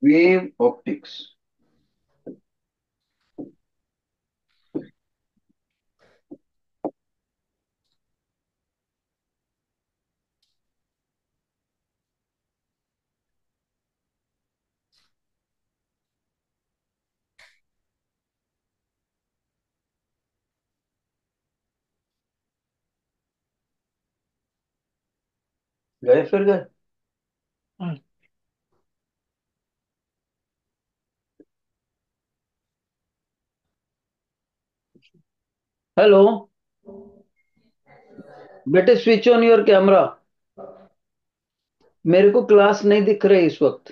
Wave optics. गए फिर गए। हेलो। बेटे स्विच ऑन योर कैमरा। मेरे को क्लास नहीं दिख रही इस वक्त।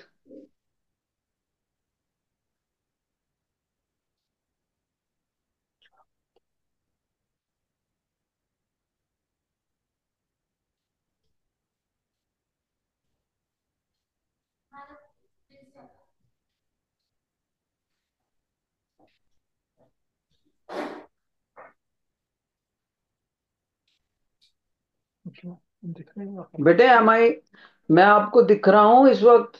बेटे मैं आपको दिख रहा हूं इस वक्त।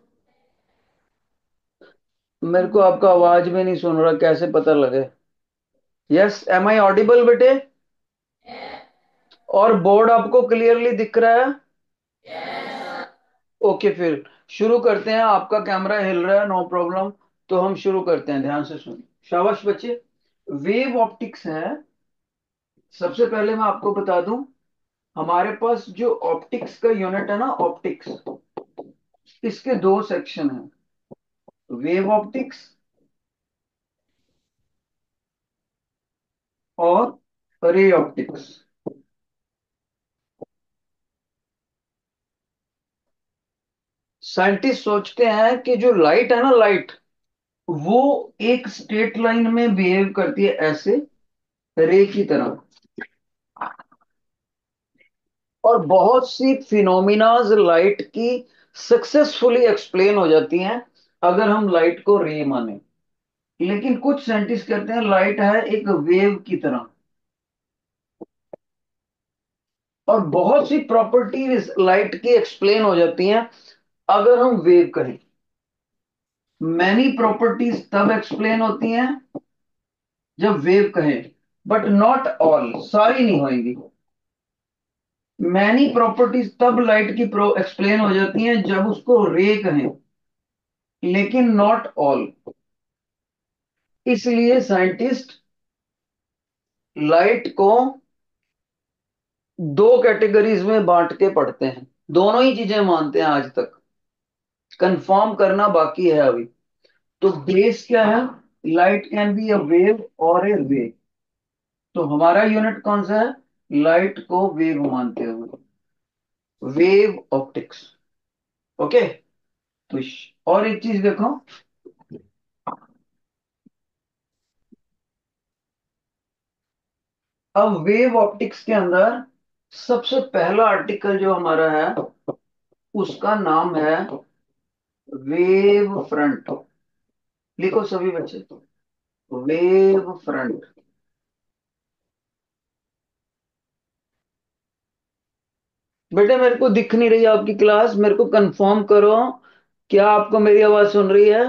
मेरे को आपका आवाज भी नहीं सुन रहा, कैसे पता लगे? यस, एम आई ऑडिबल बेटे? और बोर्ड आपको क्लियरली दिख रहा है? ओके, फिर शुरू करते हैं। आपका कैमरा हिल रहा है, नो प्रॉब्लम। तो हम शुरू करते हैं, ध्यान से सुनिए। शाबाश बच्चे। वेव ऑप्टिक्स है। सबसे पहले मैं आपको बता दूं, हमारे पास जो ऑप्टिक्स का यूनिट है ना, ऑप्टिक्स, इसके दो सेक्शन हैं। वेव ऑप्टिक्स और रे ऑप्टिक्स। साइंटिस्ट सोचते हैं कि जो लाइट है ना, लाइट, वो एक स्ट्रेट लाइन में बिहेव करती है, ऐसे रे की तरह। और बहुत सी फिनोमिनाज लाइट की सक्सेसफुली एक्सप्लेन हो जाती हैं अगर हम लाइट को रे माने। लेकिन कुछ साइंटिस्ट कहते हैं लाइट है एक वेव की तरह। और बहुत सी प्रॉपर्टीज लाइट की एक्सप्लेन हो जाती हैं अगर हम वेव कहें। मैनी प्रॉपर्टीज तब एक्सप्लेन होती हैं जब वेव कहें, बट नॉट ऑल, सारी नहीं होंगी। मैनी प्रॉपर्टीज तब लाइट की एक्सप्लेन हो जाती हैं जब उसको रे कहें, लेकिन नॉट ऑल। इसलिए साइंटिस्ट लाइट को दो कैटेगरीज में बांट के पढ़ते हैं। दोनों ही चीजें मानते हैं आज तक, कंफर्म करना बाकी है अभी। तो बेस क्या है? Light can be a wave और ए वे। तो हमारा यूनिट कौन सा है? लाइट को वेव मानते हुए वेव ऑप्टिक्स। ओके। तो और एक चीज देखो। अब वेव ऑप्टिक्स के अंदर सबसे पहला आर्टिकल जो हमारा है, उसका नाम है वेव फ्रंट। लिखो सभी बच्चे, वेव फ्रंट। बेटे मेरे को दिख नहीं रही आपकी क्लास, मेरे को कंफर्म करो। क्या आपको मेरी आवाज सुन रही है?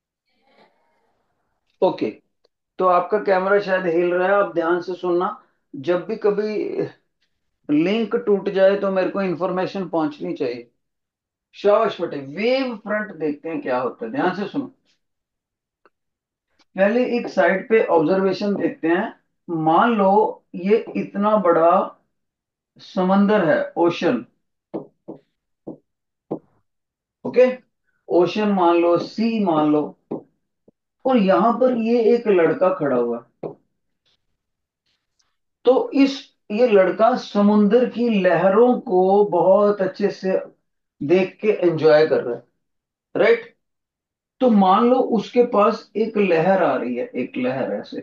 ओके। तो आपका कैमरा शायद हिल रहा है, आप ध्यान से सुनना। जब भी कभी लिंक टूट जाए तो मेरे को इंफॉर्मेशन पहुंचनी चाहिए। शाबाश बेटे। वेव फ्रंट देखते हैं क्या होता है, ध्यान से सुनो। पहले एक साइड पे ऑब्जर्वेशन देखते हैं। मान लो ये इतना बड़ा समंदर है, ओशन। ओके। ओशन मान लो, सी मान लो। और यहां पर ये एक लड़का खड़ा हुआ है। तो ये लड़का समुंदर की लहरों को बहुत अच्छे से देख के एंजॉय कर रहा है। राइट। तो मान लो उसके पास एक लहर आ रही है, एक लहर ऐसे।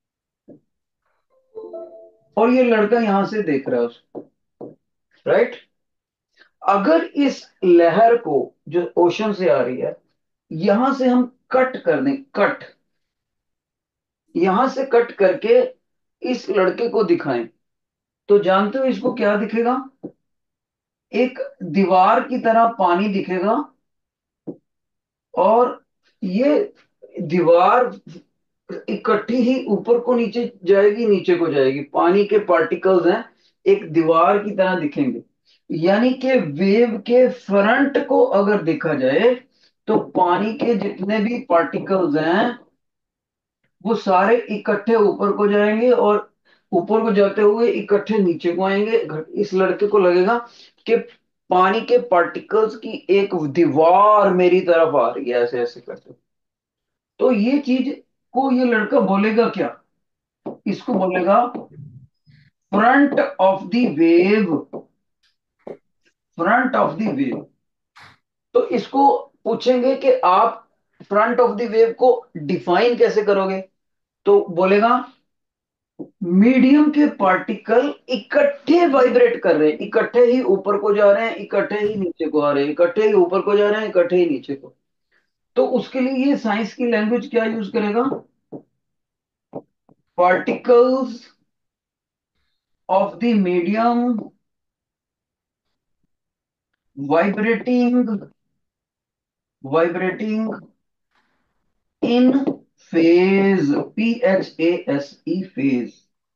और ये लड़का यहां से देख रहा है उसको। राइट। अगर इस लहर को, जो ओशन से आ रही है, यहां से हम कट कर दें, कट, यहां से कट करके इस लड़के को दिखाएं, तो जानते हो इसको क्या दिखेगा? एक दीवार की तरह पानी दिखेगा। और ये दीवार इकट्ठी ही ऊपर को नीचे जाएगी, नीचे को जाएगी। पानी के पार्टिकल्स हैं, एक दीवार की तरह दिखेंगे। यानी कि वेव के फ्रंट को अगर देखा जाए तो पानी के जितने भी पार्टिकल्स हैं वो सारे इकट्ठे ऊपर को जाएंगे, और ऊपर को जाते हुए इकट्ठे नीचे को आएंगे। इस लड़के को लगेगा कि पानी के पार्टिकल्स की एक दीवार मेरी तरफ आ रही है, ऐसे ऐसे करते। तो ये चीज को ये लड़का बोलेगा क्या? इसको बोलेगा front of the wave. Front of the wave. तो इसको पूछेंगे कि आप फ्रंट ऑफ द वेव को डिफाइन कैसे करोगे? तो बोलेगा मीडियम के पार्टिकल इकट्ठे वाइब्रेट कर रहे हैं, इकट्ठे ही ऊपर को जा रहे हैं, इकट्ठे ही नीचे को आ रहे हैं, इकट्ठे ही ऊपर को जा रहे हैं, इकट्ठे ही नीचे को। तो उसके लिए ये साइंस की लैंग्वेज क्या यूज करेगा? Particles of the medium vibrating, vibrating in phase, PHASE, phase.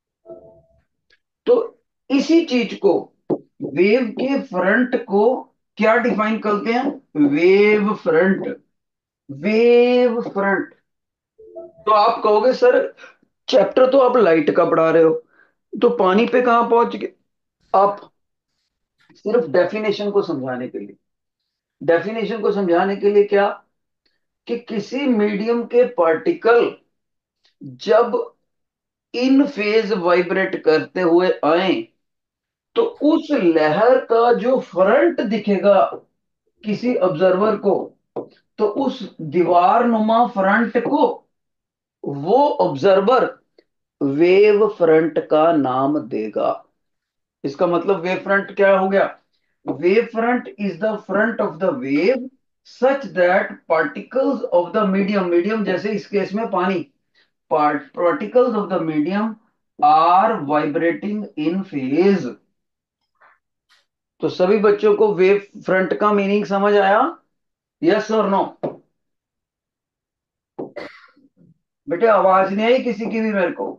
तो इसी चीज को, वेव के फ्रंट को क्या डिफाइन करते हैं? Wave front. Wave front. तो आप कहोगे सर चैप्टर तो आप लाइट का पढ़ा रहे हो, तो पानी पे कहां पहुंच गए आप? सिर्फ डेफिनेशन को समझाने के लिए, डेफिनेशन को समझाने के लिए क्या, कि किसी मीडियम के पार्टिकल जब इन फेज वाइब्रेट करते हुए आए तो उस लहर का जो फ्रंट दिखेगा किसी ऑब्जर्वर को, तो उस दीवार नुमा फ्रंट को वो ऑब्जर्वर वेव फ्रंट का नाम देगा। इसका मतलब वेव फ्रंट क्या हो गया? Wave front is the front of the wave such that particles of the medium, medium जैसे इस केस में पानी, particles of the medium are vibrating in phase. तो सभी बच्चों को वेव फ्रंट का मीनिंग समझ आया? यस और नो? बेटे आवाज नहीं आई किसी की भी मेरे को?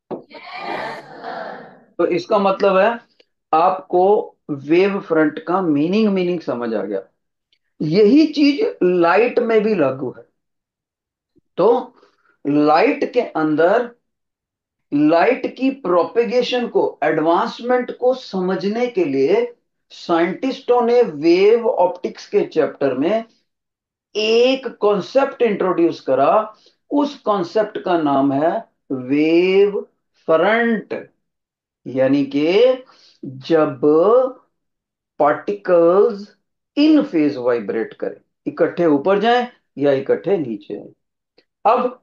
तो इसका मतलब है आपको वेव फ्रंट का मीनिंग मीनिंग समझ आ गया। यही चीज लाइट में भी लागू है। तो लाइट के अंदर लाइट की प्रोपेगेशन को, एडवांसमेंट को समझने के लिए साइंटिस्टों ने वेव ऑप्टिक्स के चैप्टर में एक कॉन्सेप्ट इंट्रोड्यूस करा। उस कॉन्सेप्ट का नाम है वेव फ्रंट। यानी कि जब पार्टिकल्स इन फेज वाइब्रेट करें, इकट्ठे ऊपर जाएं या इकट्ठे नीचे आए। अब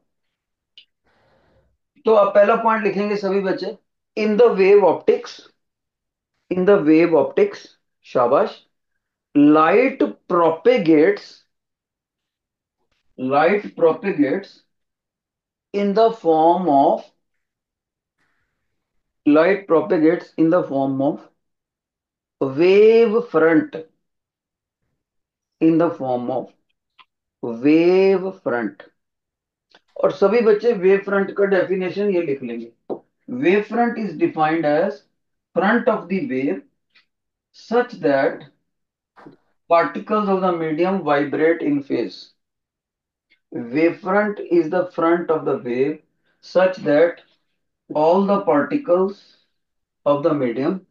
तो आप पहला पॉइंट लिखेंगे सभी बच्चे, in the wave optics, in the wave optics, शाबाश, light propagates, light propagates in the form of, light propagates in the form of wave front, in the form of wave front। और सभी बच्चे wave front का definition ये लिख लेंगे। Wave front is defined as front of the wave such that particles of the medium vibrate in phase। Wavefront is the front of the wave such that all the particles of the medium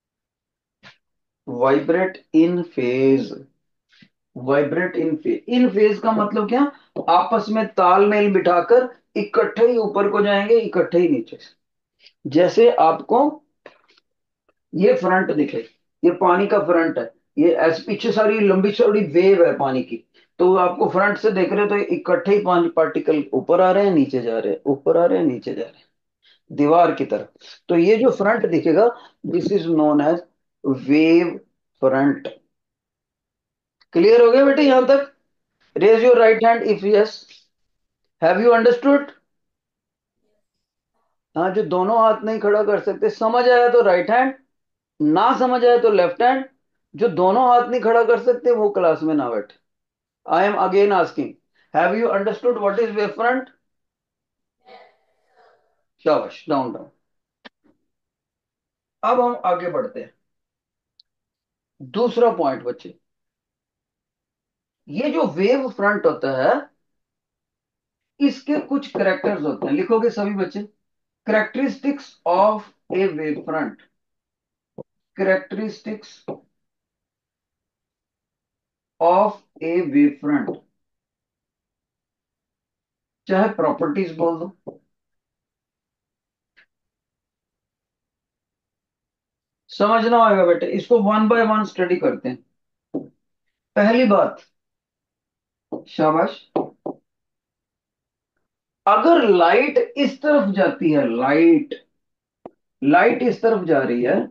vibrate in phase। Vibrate in phase, in phase का मतलब क्या? आपस में तालमेल बिठाकर इकट्ठे ही ऊपर को जाएंगे, इकट्ठे ही नीचे से। जैसे आपको ये फ्रंट दिखे, ये पानी का फ्रंट है, ये ऐसे पीछे सारी लंबी चौड़ी वेव है पानी की, तो आपको फ्रंट से देख रहे हो तो इकट्ठे ही पांच पार्टिकल ऊपर आ रहे हैं, नीचे जा रहे हैं, ऊपर आ रहे हैं, नीचे जा रहे हैं, दीवार की तरफ। तो ये जो फ्रंट दिखेगा, this is known as wave front. Clear हो गया बेटे यहां तक? Raise your right hand if yes. Have you understood? हाँ, जो दोनों हाथ नहीं खड़ा कर सकते, समझ आया तो राइट हैंड, ना समझ आया तो लेफ्ट हैंड। जो दोनों हाथ नहीं खड़ा कर सकते वो क्लास में ना बैठे। I am again asking, have you understood what is wave front? शाबाश, डाउन डाउन। अब हम आगे बढ़ते हैं। दूसरा पॉइंट बच्चे, ये जो वेव फ्रंट होता है इसके कुछ करेक्टर्स होते हैं, लिखोगे सभी बच्चे। Characteristics of a wave front. Characteristics of a wave front, चाहे प्रॉपर्टीज बोल दो। समझना होगा बेटे, इसको वन बाय वन स्टडी करते हैं। पहली बात, शाबाश, अगर लाइट इस तरफ जाती है, लाइट लाइट इस तरफ जा रही है,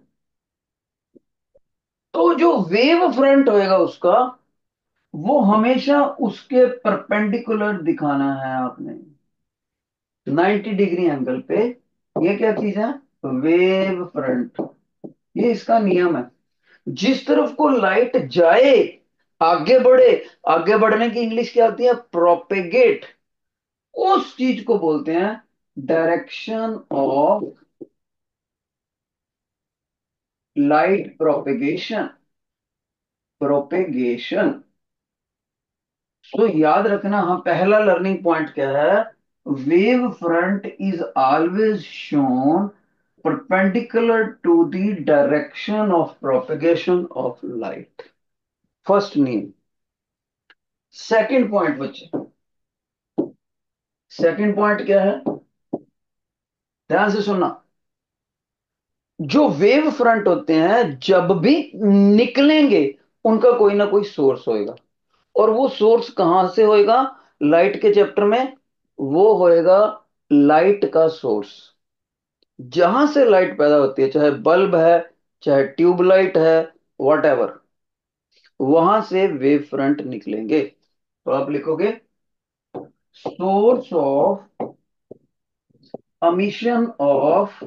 तो जो वेव फ्रंट होएगा उसका, वो हमेशा उसके परपेंडिकुलर दिखाना है आपने, 90 डिग्री एंगल पे। ये क्या चीज है? Wave front. ये इसका नियम है। जिस तरफ को लाइट जाए, आगे बढ़े, आगे बढ़ने की इंग्लिश क्या होती है? प्रोपेगेट। उस चीज को बोलते हैं direction of light propagation. Propagation. तो याद रखना, हाँ, पहला लर्निंग पॉइंट क्या है? Wave front is always shown perpendicular to the direction of propagation of light। First नीम। सेकंड पॉइंट बच्चे, सेकंड पॉइंट क्या है? ध्यान से सुनना। जो वेव फ्रंट होते हैं जब भी निकलेंगे, उनका कोई ना कोई सोर्स होएगा। और वो सोर्स कहां से होएगा? लाइट के चैप्टर में वो होएगा लाइट का सोर्स। जहां से लाइट पैदा होती है, चाहे बल्ब है, चाहे ट्यूबलाइट है, वट एवर, वहां से वेव फ्रंट निकलेंगे। तो आप लिखोगे source of emission of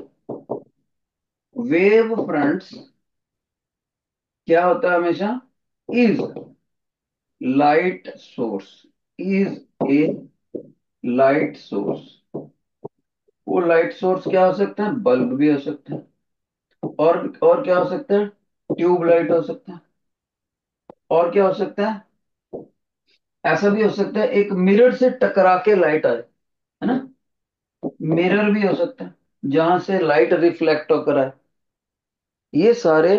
wave fronts क्या होता है हमेशा? Is light source. Is a light source. वो लाइट सोर्स क्या हो सकता है? बल्ब भी हो सकता है। और क्या हो सकता है? ट्यूब लाइट हो सकता है। और क्या हो सकता है? ऐसा भी हो सकता है एक मिरर से टकरा के लाइट आए, है ना? मिरर भी हो सकता है जहां से लाइट रिफ्लेक्ट होकर आए। ये सारे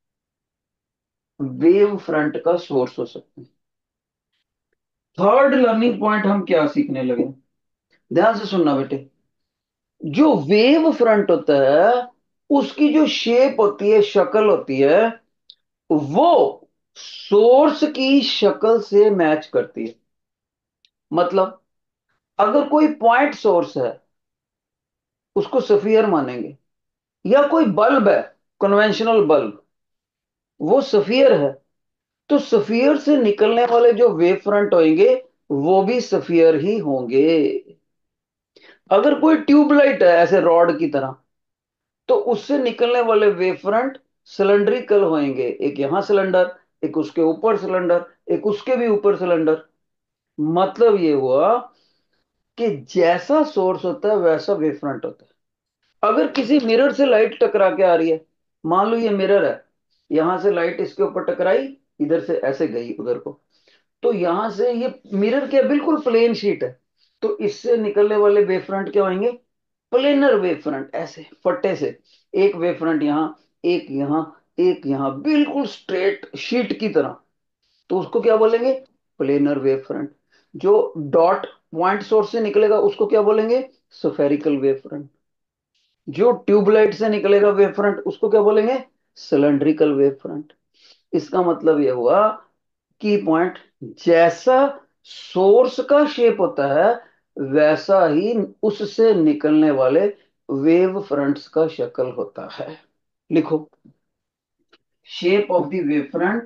वेव फ्रंट का सोर्स हो सकते हैं। थर्ड लर्निंग पॉइंट हम क्या सीखने लगे? ध्यान से सुनना बेटे। जो वेव फ्रंट होता है उसकी जो शेप होती है, शक्ल होती है, वो सोर्स की शक्ल से मैच करती है। मतलब अगर कोई पॉइंट सोर्स है, उसको सफियर मानेंगे। या कोई बल्ब है, कन्वेंशनल बल्ब, वो सफियर है, तो सफियर से निकलने वाले जो वेव फ्रंट होंगे वो भी सफियर ही होंगे। अगर कोई ट्यूबलाइट है ऐसे रॉड की तरह, तो उससे निकलने वाले वेव फ्रंट सिलेंड्रिकल होंगे। एक यहां सिलेंडर, एक उसके ऊपर सिलेंडर, एक उसके भी ऊपर सिलेंडर। मतलब ये हुआ कि जैसा सोर्स होता है वैसा वेव फ्रंट होता है। अगर किसी मिरर से लाइट टकरा के आ रही है, मान लो ये मिरर है, यहां से लाइट इसके ऊपर टकराई, इधर से ऐसे गई उधर को, तो यहां से ये मिरर क्या बिल्कुल प्लेन शीट है, तो इससे निकलने वाले वेव फ्रंट क्या होंगे? प्लेनर वेव फ्रंट, ऐसे फट्टे से। एक वेव फ्रंट यहां, एक यहां, एक यहां, बिल्कुल स्ट्रेट शीट की तरह। तो उसको क्या बोलेंगे? Planar wave front. जो डॉट पॉइंट सोर्स से निकलेगा उसको क्या बोलेंगे? Spherical wave front. जो ट्यूबलाइट से निकलेगा वेव फ्रंट उसको क्या बोलेंगे? Cylindrical wave front. इसका मतलब यह हुआ की पॉइंट, जैसा सोर्स का शेप होता है वैसा ही उससे निकलने वाले वेव फ्रंट्स का शक्ल होता है। लिखो, shape of the wave front,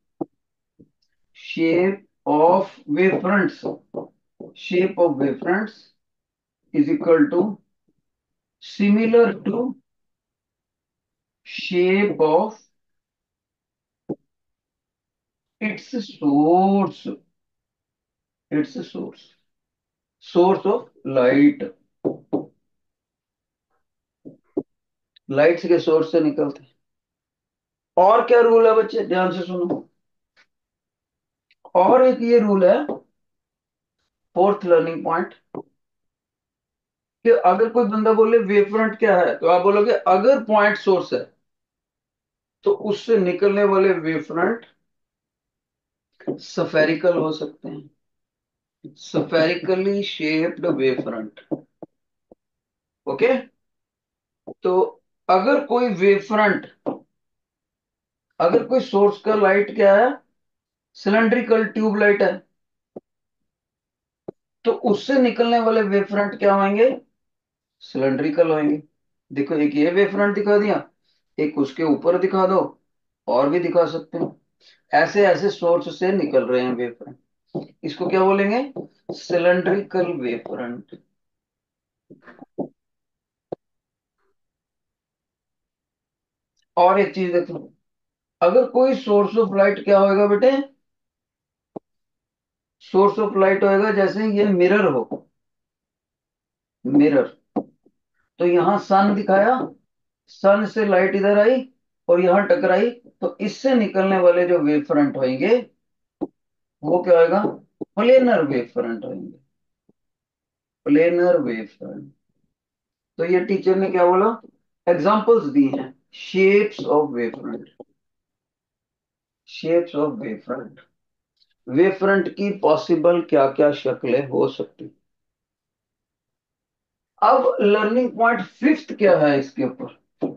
shape of wave fronts, shape of wave fronts is equal to similar to shape of its source. Its source, source of light. Light के सोर्स से निकलते हैं। और क्या रूल है बच्चे, ध्यान से सुनो। और एक ये रूल है, फोर्थ लर्निंग पॉइंट, कि अगर कोई बंदा बोले वेव फ्रंट क्या है, तो आप बोलोगे अगर पॉइंट सोर्स है तो उससे निकलने वाले वेव फ्रंट स्फेरिकल हो सकते हैं, spherically shaped wave front. Okay. तो अगर कोई वेव फ्रंट, अगर कोई सोर्स का लाइट क्या है, सिलेंड्रिकल ट्यूब लाइट है, तो उससे निकलने वाले वेव फ्रंट क्या होंगे, सिलेंड्रिकल होंगे। देखो, एक ये वेव फ्रंट दिखा दिया, एक उसके ऊपर दिखा दो, और भी दिखा सकते हैं। ऐसे ऐसे सोर्स से निकल रहे हैं वेव फ्रंट, इसको क्या बोलेंगे, सिलेंड्रिकल वेव फ्रंट। और एक चीज देखो, अगर कोई सोर्स ऑफ लाइट क्या होएगा बेटे, सोर्स ऑफ लाइट होएगा जैसे ये मिरर हो, मिरर। तो यहां सन दिखाया, सन से लाइट इधर आई और यहां टकराई, तो इससे निकलने वाले जो वेव फ्रंट होंगे वो क्या होएगा, प्लेनर वेव फ्रंट होंगे, प्लेनर वेव फ्रंट। तो ये टीचर ने क्या बोला, एग्जांपल्स दी हैं, shapes of wave front, shapes of wave front. Wave front की पॉसिबल क्या क्या शक्लें हो सकती। अब लर्निंग पॉइंट फिफ्थ क्या है इसके ऊपर,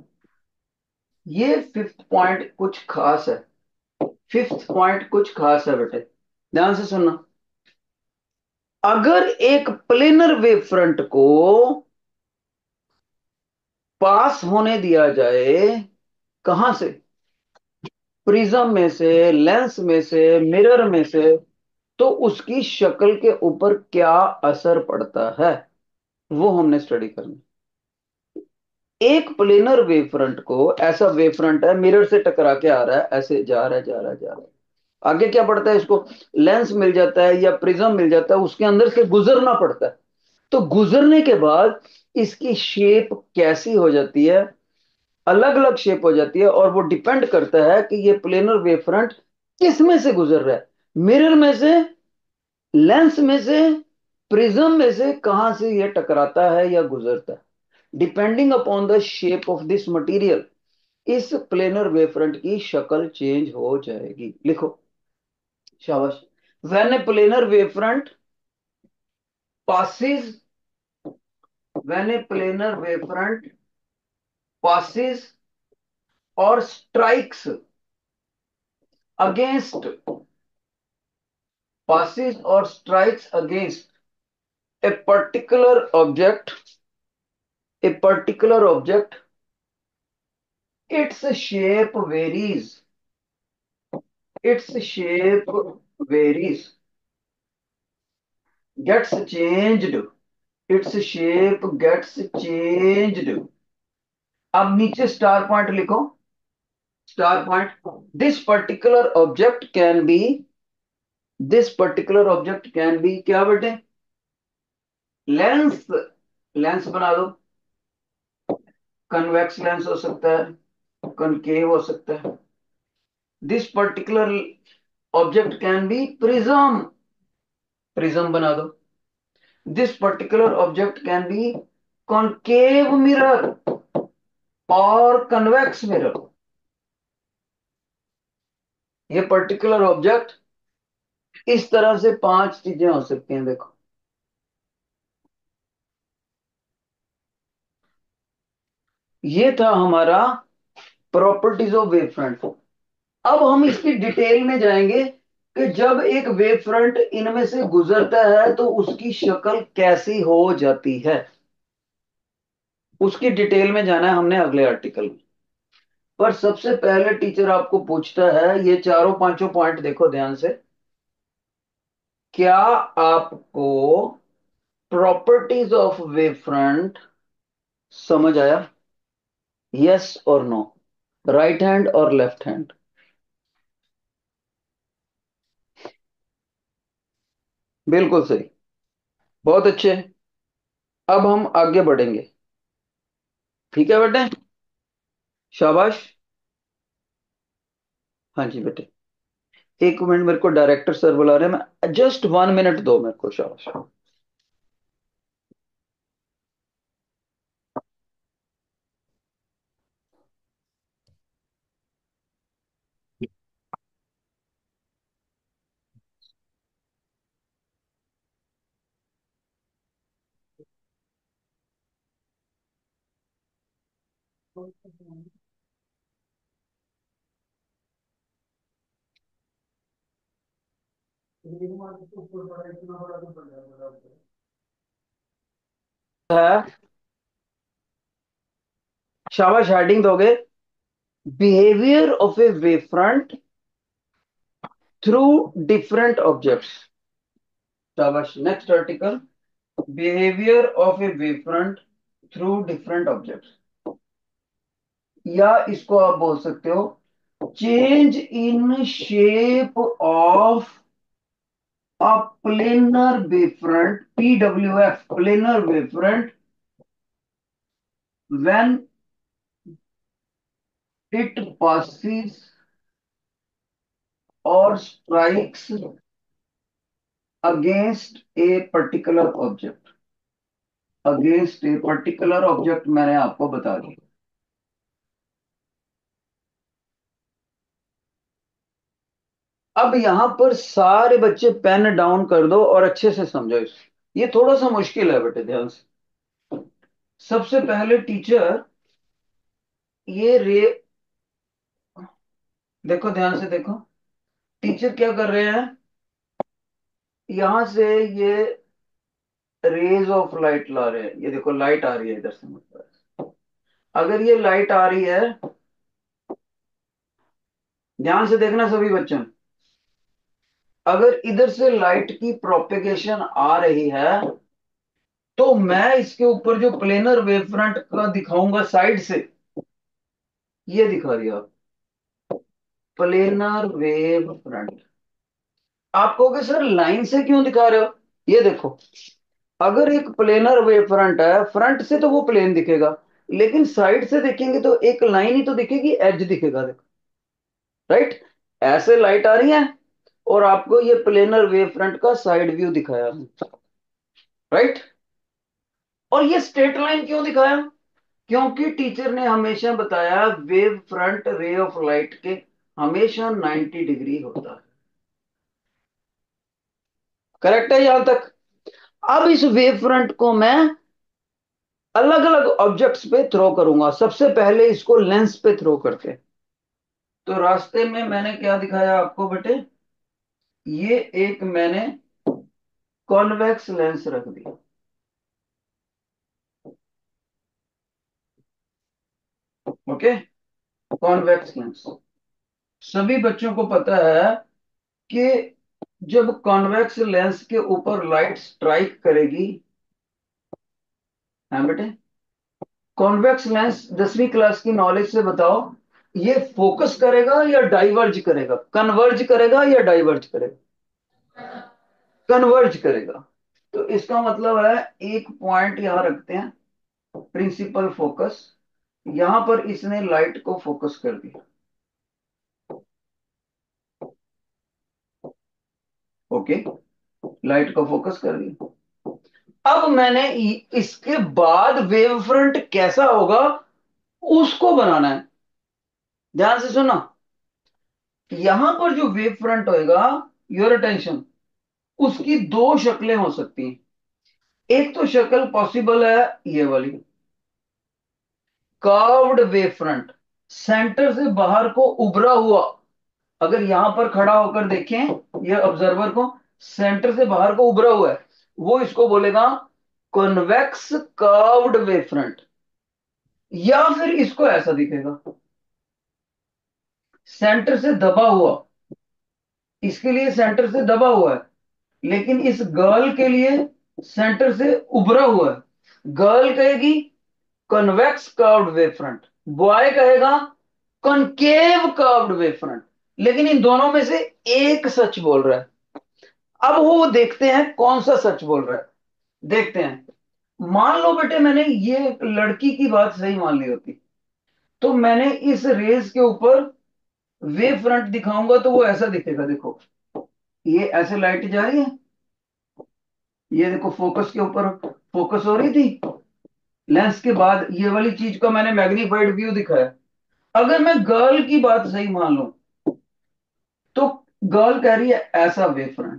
ये फिफ्थ पॉइंट कुछ खास है, फिफ्थ पॉइंट कुछ खास है बेटे, ध्यान से सुनना। अगर एक प्लेनर वेव फ्रंट को पास होने दिया जाए, कहां से, प्रिज्म में से, लेंस में से, मिरर में से, तो उसकी शक्ल के ऊपर क्या असर पड़ता है, वो हमने स्टडी करना। एक प्लेनर वेव फ्रंट को, ऐसा वेव फ्रंट है, मिरर से टकरा के आ रहा है, ऐसे जा रहा है, जा रहा है, जा रहा है, आगे क्या पड़ता है, इसको लेंस मिल जाता है या प्रिज्म मिल जाता है, उसके अंदर से गुजरना पड़ता है। तो गुजरने के बाद इसकी शेप कैसी हो जाती है, अलग अलग शेप हो जाती है, और वो डिपेंड करता है कि ये प्लेनर वेव फ्रंट किस में से गुजर रहा है, मिरर में से, लेंस में से, प्रिज्म में से, कहां से ये टकराता है या गुजरता है। Depending upon the shape of this material, इस प्लेनर वेव फ्रंट की शक्ल चेंज हो जाएगी। लिखो, शाबाश। When a planar wave front passes, when a planar wavefront passes or strikes against, passes or strikes against a particular object, a particular object, its shape varies, its shape varies, gets changed, its shape gets changed। अब नीचे star point लिखो, star point, this particular object can be, this particular object can be क्या बेटे, lens, lens बना दो, convex lens हो सकता है, कनकेव हो सकता है। This particular object can be prism, prism बना दो। This particular object can be concave mirror और कन्वेक्स मिरर। ये पर्टिकुलर ऑब्जेक्ट, इस तरह से पांच चीजें हो सकती हैं, देखो। ये था हमारा प्रॉपर्टीज ऑफ वेव फ्रंट। अब हम इसकी डिटेल में जाएंगे कि जब एक वेव फ्रंट इनमें से गुजरता है तो उसकी शक्ल कैसी हो जाती है, उसकी डिटेल में जाना है हमने अगले आर्टिकल में। पर सबसे पहले टीचर आपको पूछता है, ये चारों पांचों पॉइंट देखो ध्यान से, क्या आपको प्रॉपर्टीज ऑफ वेव फ्रंट समझ आया, यस और नो, राइट हैंड और लेफ्ट हैंड। बिल्कुल सही। बहुत अच्छे। अब हम आगे बढ़ेंगे। ठीक है बेटे। शाबाश। हाँ जी बेटे। एक मिनट, मेरे को डायरेक्टर सर बुला रहे हैं, मैं जस्ट 1 मिनट दो मेरे को। शाबाश। है। शाबाश, हेडिंग दोगे। Behaviour of a wave front through different objects. शाबाश, next article. Behaviour of a wave front through different objects, या इसको आप बोल सकते हो change in shape of a planar wave front, PWF, planar wave front, when it passes or strikes against a particular object। Against a particular object मैंने आपको बता दिया। अब यहां पर सारे बच्चे पेन डाउन कर दो और अच्छे से समझो इसे। ये थोड़ा सा मुश्किल है बेटे, ध्यान से। सबसे पहले टीचर ये रे, देखो ध्यान से देखो। टीचर क्या कर रहे हैं, यहां से ये रेज ऑफ लाइट ला रहे हैं। ये देखो लाइट आ रही है इधर से मुझ पर। अगर ये लाइट आ रही है, ध्यान से देखना सभी बच्चों, अगर इधर से लाइट की प्रोपेगेशन आ रही है, तो मैं इसके ऊपर जो प्लेनर वेव फ्रंट का दिखाऊंगा साइड से, ये दिखा दिया प्लेनर वेव फ्रंट। आप कहोगे सर लाइन से क्यों दिखा रहे हो? ये देखो, अगर एक प्लेनर वेव फ्रंट है, फ्रंट से तो वो प्लेन दिखेगा, लेकिन साइड से देखेंगे तो एक लाइन ही तो दिखेगी, एज दिखेगा, देखो। राइट। ऐसे लाइट आ रही है और आपको ये प्लेनर वेव फ्रंट का साइड व्यू दिखाया। राइट। और ये स्ट्रेट लाइन क्यों दिखाया? क्योंकि टीचर ने हमेशा बताया wave front ray of light के हमेशा 90 डिग्री होता है। करेक्ट है यहां तक? अब इस वेव फ्रंट को मैं अलग अलग ऑब्जेक्ट्स पे थ्रो करूंगा। सबसे पहले इसको लेंस पे थ्रो करते हैं। तो रास्ते में मैंने क्या दिखाया आपको बेटे, ये एक मैंने कॉन्वेक्स लेंस रख दिया। ओके। कॉन्वेक्स लेंस, सभी बच्चों को पता है कि जब कॉन्वेक्स लेंस के ऊपर लाइट स्ट्राइक करेगी, है बेटे, कॉन्वेक्स लेंस 10वीं क्लास की नॉलेज से बताओ, ये फोकस करेगा या डाइवर्ज करेगा, कन्वर्ज करेगा या डाइवर्ज करेगा? कन्वर्ज करेगा। तो इसका मतलब है एक पॉइंट यहां रखते हैं, प्रिंसिपल फोकस। यहां पर इसने लाइट को फोकस कर दिया। ओके, लाइट को फोकस कर दिया। अब मैंने इसके बाद वेव फ्रंट कैसा होगा उसको बनाना है। ध्यान से सुना, यहां पर जो वेव फ्रंट होएगा, योर अटेंशन, उसकी दो शक्लें हो सकती हैं। एक तो शक्ल पॉसिबल है ये वाली, कर्व्ड वेव फ्रंट, सेंटर से बाहर को उभरा हुआ। अगर यहां पर खड़ा होकर देखें ये ऑब्जर्वर को, सेंटर से बाहर को उभरा हुआ है, वो इसको बोलेगा कॉन्वेक्स कर्व्ड वेव फ्रंट। या फिर इसको ऐसा दिखेगा, सेंटर से दबा हुआ। इसके लिए सेंटर से दबा हुआ है, लेकिन इस गर्ल के लिए सेंटर से उभरा हुआ है। गर्ल कहेगी convex curved wave front, boy कहेगा कॉनकेव कर्व्ड वेव फ्रंट। लेकिन इन दोनों में से एक सच बोल रहा है। अब वो देखते हैं कौन सा सच बोल रहा है। देखते हैं। मान लो बेटे मैंने ये लड़की की बात सही मान ली होती, तो मैंने इस रेस के ऊपर वेव फ्रंट दिखाऊंगा तो वो ऐसा दिखेगा। देखो ये ऐसे लाइट जा रही है, ये देखो फोकस के ऊपर फोकस हो रही थी, लेंस के बाद ये वाली चीज का मैंने मैग्नीफाइड व्यू दिखाया। अगर मैं गर्ल की बात सही मान लूं, तो गर्ल कह रही है ऐसा वेव फ्रंट।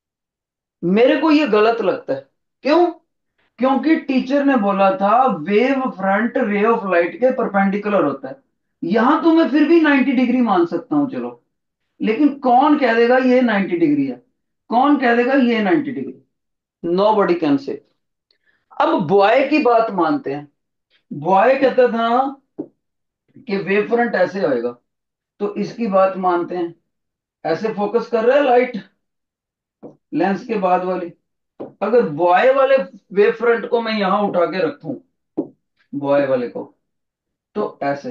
मेरे को ये गलत लगता है। क्यों? क्योंकि टीचर ने बोला था wave front ray of light के परपेंडिकुलर होता है। यहां तो मैं फिर भी 90 डिग्री मान सकता हूं, चलो। लेकिन कौन कह देगा ये 90 डिग्री है? कौन कह देगा ये 90 degree? No buddy can say. अब बॉय की बात मानते हैं। बॉय कहता था कि वेव फ्रंट ऐसे आएगा, तो इसकी बात मानते हैं। ऐसे फोकस कर रहा है लाइट लेंस के बाद वाली। अगर बॉय वाले वेव फ्रंट को मैं यहां उठा के रखूं, बॉय वाले को, तो ऐसे,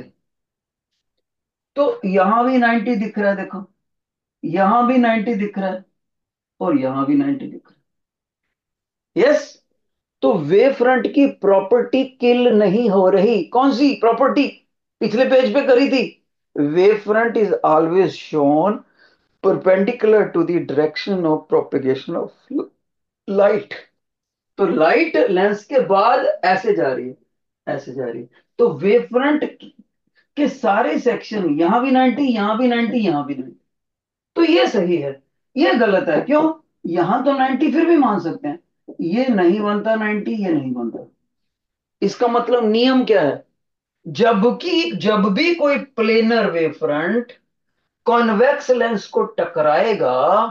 तो यहां भी 90 दिख रहा है, देखो यहां भी 90 दिख रहा है और यहां भी 90 दिख रहा है। यस। तो वेव फ्रंट की प्रॉपर्टी किल नहीं हो रही। कौन सी प्रॉपर्टी? पिछले पेज पे करी थी। Wave front is always shown perpendicular to the direction of propagation of light. तो लाइट लेंस के बाद ऐसे जा रही है, ऐसे जा रही है। तो वेव फ्रंट के सारे सेक्शन, यहां भी 90, यहां भी 90, यहां भी 90, तो ये सही है। ये गलत है। क्यों? यहां तो 90 फिर भी मान सकते हैं, ये नहीं बनता 90, ये नहीं बनता। इसका मतलब नियम क्या है? जबकि जब भी कोई planar wave front convex lens को टकराएगा,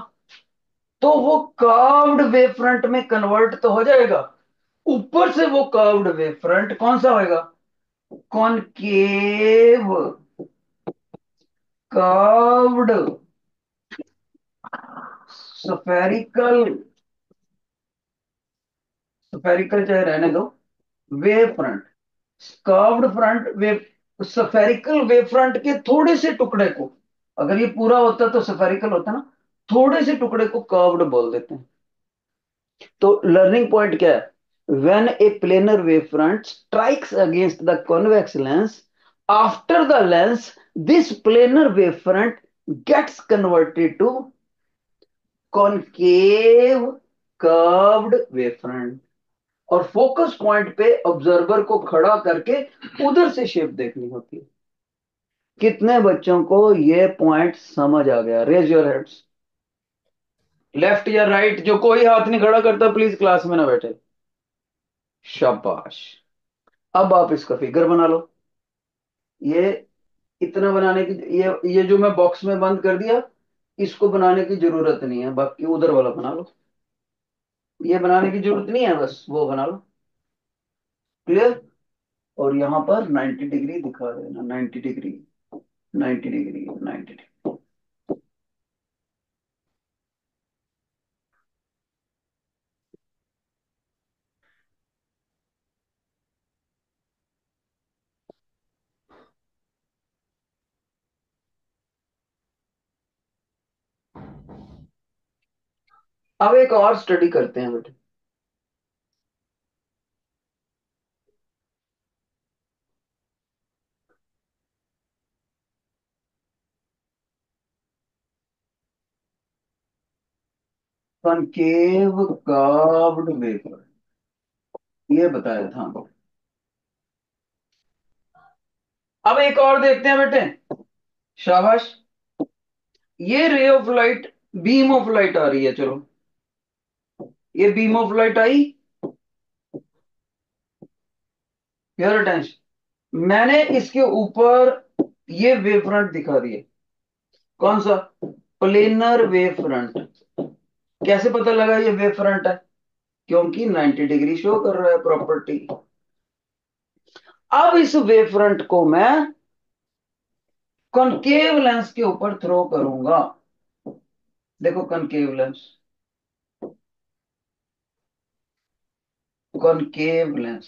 तो वो कर्व्ड वेव फ्रंट में कन्वर्ट तो हो जाएगा। ऊपर से वो कर्व्ड वेव फ्रंट कौन सा होएगा? कॉनकेव कर्व्ड स्फेरिकल, स्फेरिकल चाहे रहने दो, wave front, curved front wave, spherical wave front के थोड़े से टुकड़े को, अगर ये पूरा होता तो स्फेरिकल होता ना, थोड़े से टुकड़े को कर्व्ड बोल देते हैं। तो लर्निंग पॉइंट क्या है? When a planar wave front strikes against the convex lens, after the lens this planar wave front gets converted to concave curved wave front. और फोकस पॉइंट पे ऑब्जर्वर को खड़ा करके उधर से शेप देखनी होती है। कितने बच्चों को ये पॉइंट समझ आ गया? Raise your heads. लेफ्ट या राइट? जो कोई हाथ नहीं खड़ा करता प्लीज क्लास में ना बैठे। शाबाश। अब आप इसका फिगर बना लो। ये इतना बनाने की, ये जो मैं बॉक्स में बंद कर दिया, इसको बनाने की जरूरत नहीं है, बाकी उधर वाला बना लो। ये बनाने की जरूरत नहीं है, बस वो बना लो। क्लियर? और यहां पर 90 डिग्री दिखा देना, 90 डिग्री, 90 डिग्री, 90 डिग्री। अब एक और स्टडी करते हैं बेटे। कॉनकेव कर्व्ड वेफर, ये बताया था हमको। अब एक और देखते हैं बेटे। शाबाश। ये ray of light, beam of light आ रही है, चलो ये बीम ऑफ लाइट आई। योर अटेंशन, मैंने इसके ऊपर ये वेव फ्रंट दिखा दिए। कौन सा? Planar wave front. कैसे पता लगा ये वेव फ्रंट है? क्योंकि 90 डिग्री शो कर रहा है प्रॉपर्टी। अब इस वेव फ्रंट को मैं कॉनकेव लेंस के ऊपर थ्रो करूंगा। देखो concave lens, concave lens,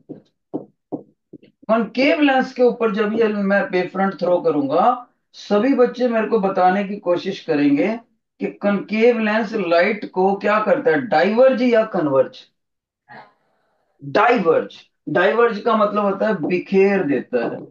concave lens के ऊपर जब ये मैं वेव फ्रंट थ्रो करूंगा, सभी बच्चे मेरे को बताने की कोशिश करेंगे कि कनकेव लेंस लाइट को क्या करता है, डाइवर्ज या कन्वर्ज? डाइवर्ज। डाइवर्ज का मतलब होता है बिखेर देता है।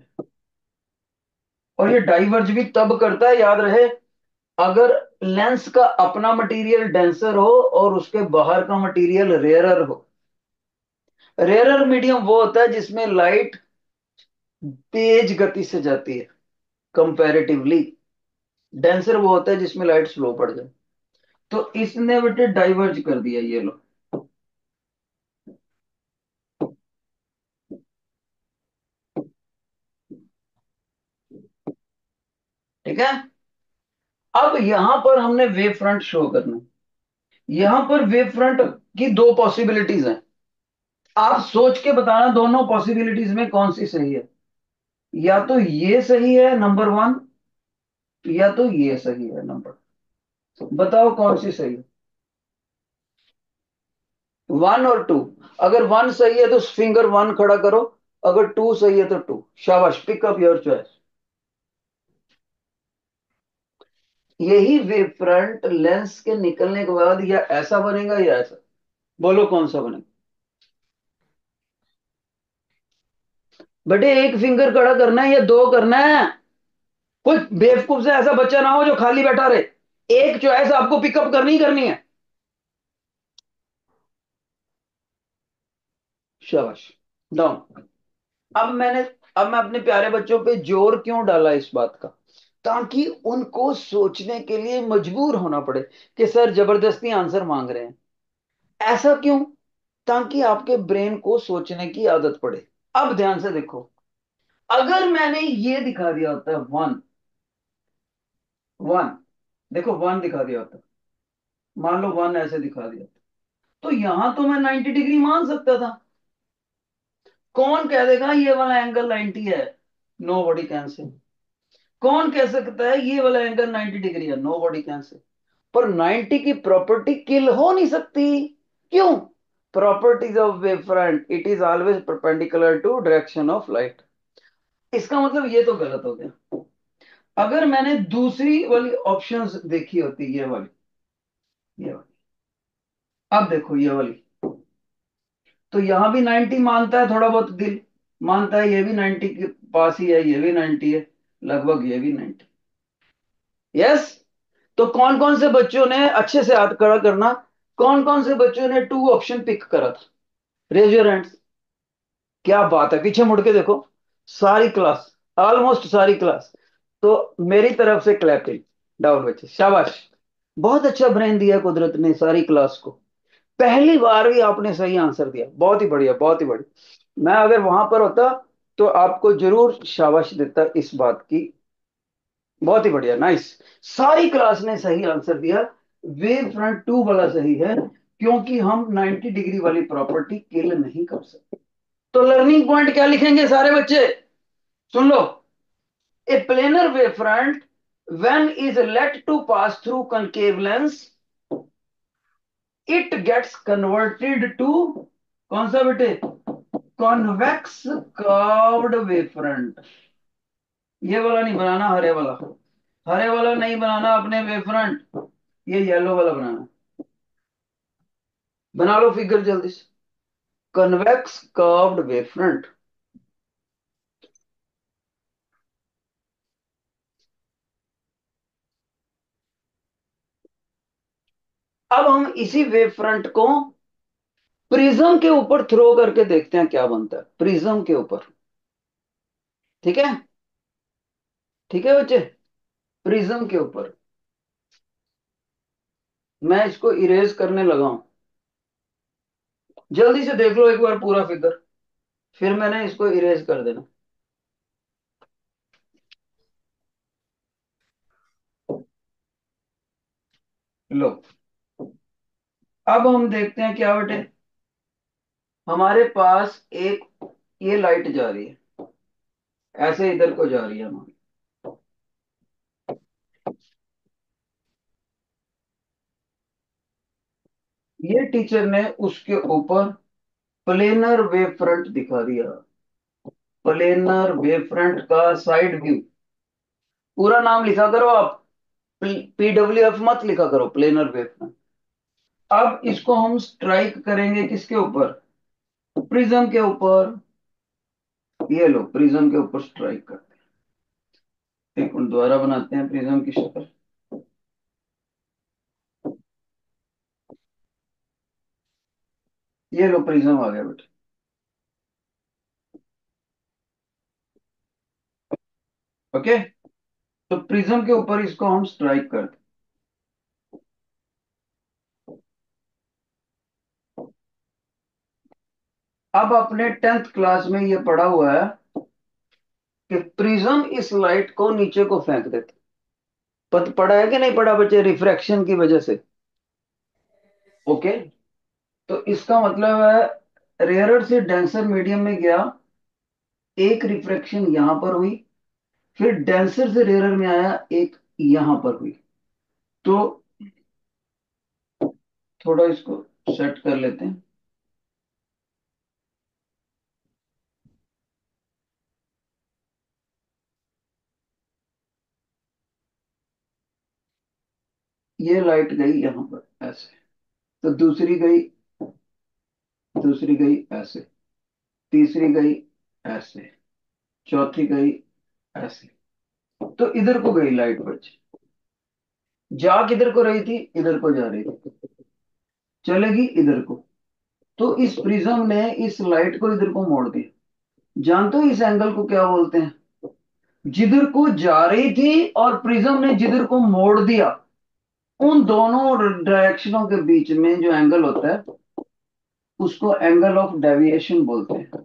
और ये डाइवर्ज भी तब करता है, याद रहे, अगर लेंस का अपना मटेरियल डेंसर हो और उसके बाहर का मटेरियल रेयरर हो। रेयरर मीडियम वो होता है जिसमें लाइट तेज गति से जाती है कंपैरेटिवली। डेंसर वो होता है जिसमें लाइट स्लो पड़ जाए। तो इसने बेटे डाइवर्ज कर दिया, ये लो। ठीक है। अब यहां पर हमने वेव फ्रंट शो करना है। यहां पर वेव फ्रंट की दो पॉसिबिलिटीज हैं। आप सोच के बताना दोनों पॉसिबिलिटीज में कौन सी सही है। या तो ये सही है नंबर वन, या तो ये सही है नंबर। बताओ कौन सी सही है। वन और टू। अगर वन सही है तो फिंगर वन खड़ा करो। अगर टू सही है तो टू। शाबाश, पिक अप योर चॉइस। यही वेव फ्रंट लेंस के निकलने के बाद या ऐसा बनेगा या ऐसा। बोलो कौन सा बनेगा। बेटे एक फिंगर खड़ा करना है या दो करना है? कोई बेवकूफ से ऐसा बच्चा ना हो जो खाली बैठा रहे। एक चॉइस आपको पिकअप करनी ही करनी है। शाबाश, डाउन। अब मैंने अब मैं अपने प्यारे बच्चों पे जोर क्यों डाला इस बात का, ताकि उनको सोचने के लिए मजबूर होना पड़े कि सर जबरदस्ती आंसर मांग रहे हैं। ऐसा क्यों? ताकि आपके ब्रेन को सोचने की आदत पड़े। अब ध्यान से देखो, अगर मैंने ये दिखा दिया होता है वन, वन, देखो वन दिखा दिया होता, मान लो वन ऐसे दिखा दिया, तो यहां तो मैं 90 डिग्री मान सकता था। कौन कह देगा ये वाला एंगल 90 है? नो बॉडी कैन से। कौन कह सकता है ये वाला एंगल 90 डिग्री है? Nobody can say. पर 90 की प्रॉपर्टी किल हो नहीं सकती। क्यों? Properties of wave front, it is always perpendicular to direction of light. इसका मतलब ये तो गलत हो गया। अगर मैंने दूसरी वाली ऑप्शंस देखी होती, ये वाली, अब देखो ये वाली, तो यहां भी 90 मानता है, थोड़ा बहुत दिल मानता है, ये भी 90 के पास ही है, ये भी 90 है, लगभग ये भी 90। यस। तो कौन कौन से बच्चों ने, अच्छे से हाथ खड़ा करना, कौन कौन से बच्चों ने टू ऑप्शन पिक करा था? Raise your hands. क्या बात है, पीछे मुड़ के देखो। सारी क्लास, ऑलमोस्ट सारी क्लास। तो मेरी तरफ से क्लैपिंग। डाउन बच्चे, शाबाश। बहुत अच्छा ब्रेन दिया कुदरत ने सारी क्लास को। पहली बार भी आपने सही आंसर दिया, बहुत ही बढ़िया, बहुत ही बढ़िया। मैं अगर वहां पर होता तो आपको जरूर शाबाश देता इस बात की। बहुत ही बढ़िया, नाइस। सारी क्लास ने सही आंसर दिया। वेव फ्रंट टू वाला सही है, क्योंकि हम 90 डिग्री वाली प्रॉपर्टी किल नहीं कर सकते। तो लर्निंग पॉइंट क्या लिखेंगे सारे बच्चे? सुन लो। ए planar wave front when is let to pass through concave lens, it gets converted to कौन सा बेटे, कॉन्वेक्स कर्व्ड वेव फ्रंट। ये वाला नहीं बनाना, हरे वाला। हरे वाला नहीं बनाना अपने वेव फ्रंट, ये येलो वाला बनाना। बना लो फिगर जल्दी से। Convex curved wave front. अब हम इसी वेव फ्रंट को प्रिज्म के ऊपर थ्रो करके देखते हैं क्या बनता है प्रिज्म के ऊपर। ठीक है, ठीक है बच्चे। प्रिज्म के ऊपर मैं इसको इरेज करने लगा हूं। जल्दी से देख लो एक बार पूरा फिगर, फिर मैंने इसको इरेज कर देना। लो। अब हम देखते हैं क्या बेटे, हमारे पास एक ये लाइट जा रही है, ऐसे इधर को जा रही है हमारी। ये टीचर ने उसके ऊपर प्लेनर वेव फ्रंट दिखा दिया। प्लेनर वेव फ्रंट का साइड व्यू। पूरा नाम लिखा करो आप। पीडब्ल्यूएफ मत लिखा करो, प्लेनर वेव। अब इसको हम स्ट्राइक करेंगे किसके ऊपर? प्रिज्म के ऊपर। ये लो, प्रिज्म के ऊपर स्ट्राइक करते हैं। एक मिनट, दोबारा बनाते हैं प्रिज्म की शक्ल। ये लो, प्रिज्म आ गया बेटा। ओके, तो प्रिज्म के ऊपर इसको हम स्ट्राइक करते हैं। अब अपने 10th क्लास में ये पढ़ा हुआ है कि प्रिज्म इस लाइट को नीचे को फेंक देते। पढ़ा है कि नहीं पढ़ा बच्चे? रिफ्रैक्शन की वजह से। ओके, तो इसका मतलब है रेयरर से डेंसर मीडियम में गया, एक रिफ्रैक्शन यहां पर हुई, फिर डेंसर से रेयरर में आया, एक यहां पर हुई। तो थोड़ा इसको सेट कर लेते हैं। ये लाइट गई यहां पर ऐसे, तो दूसरी गई, दूसरी गई ऐसे, तीसरी गई ऐसे, चौथी गई ऐसे। तो इधर को गई लाइट बच, जा किधर को रही थी? इधर को जा रही थी, चलेगी इधर को। तो इस प्रिज्म ने इस लाइट को इधर को मोड़ दिया। जानते हो इस एंगल को क्या बोलते हैं? जिधर को जा रही थी और प्रिज्म ने जिधर को मोड़ दिया, उन दोनों डायरेक्शनों के बीच में जो एंगल होता है, उसको एंगल ऑफ डेविएशन बोलते हैं।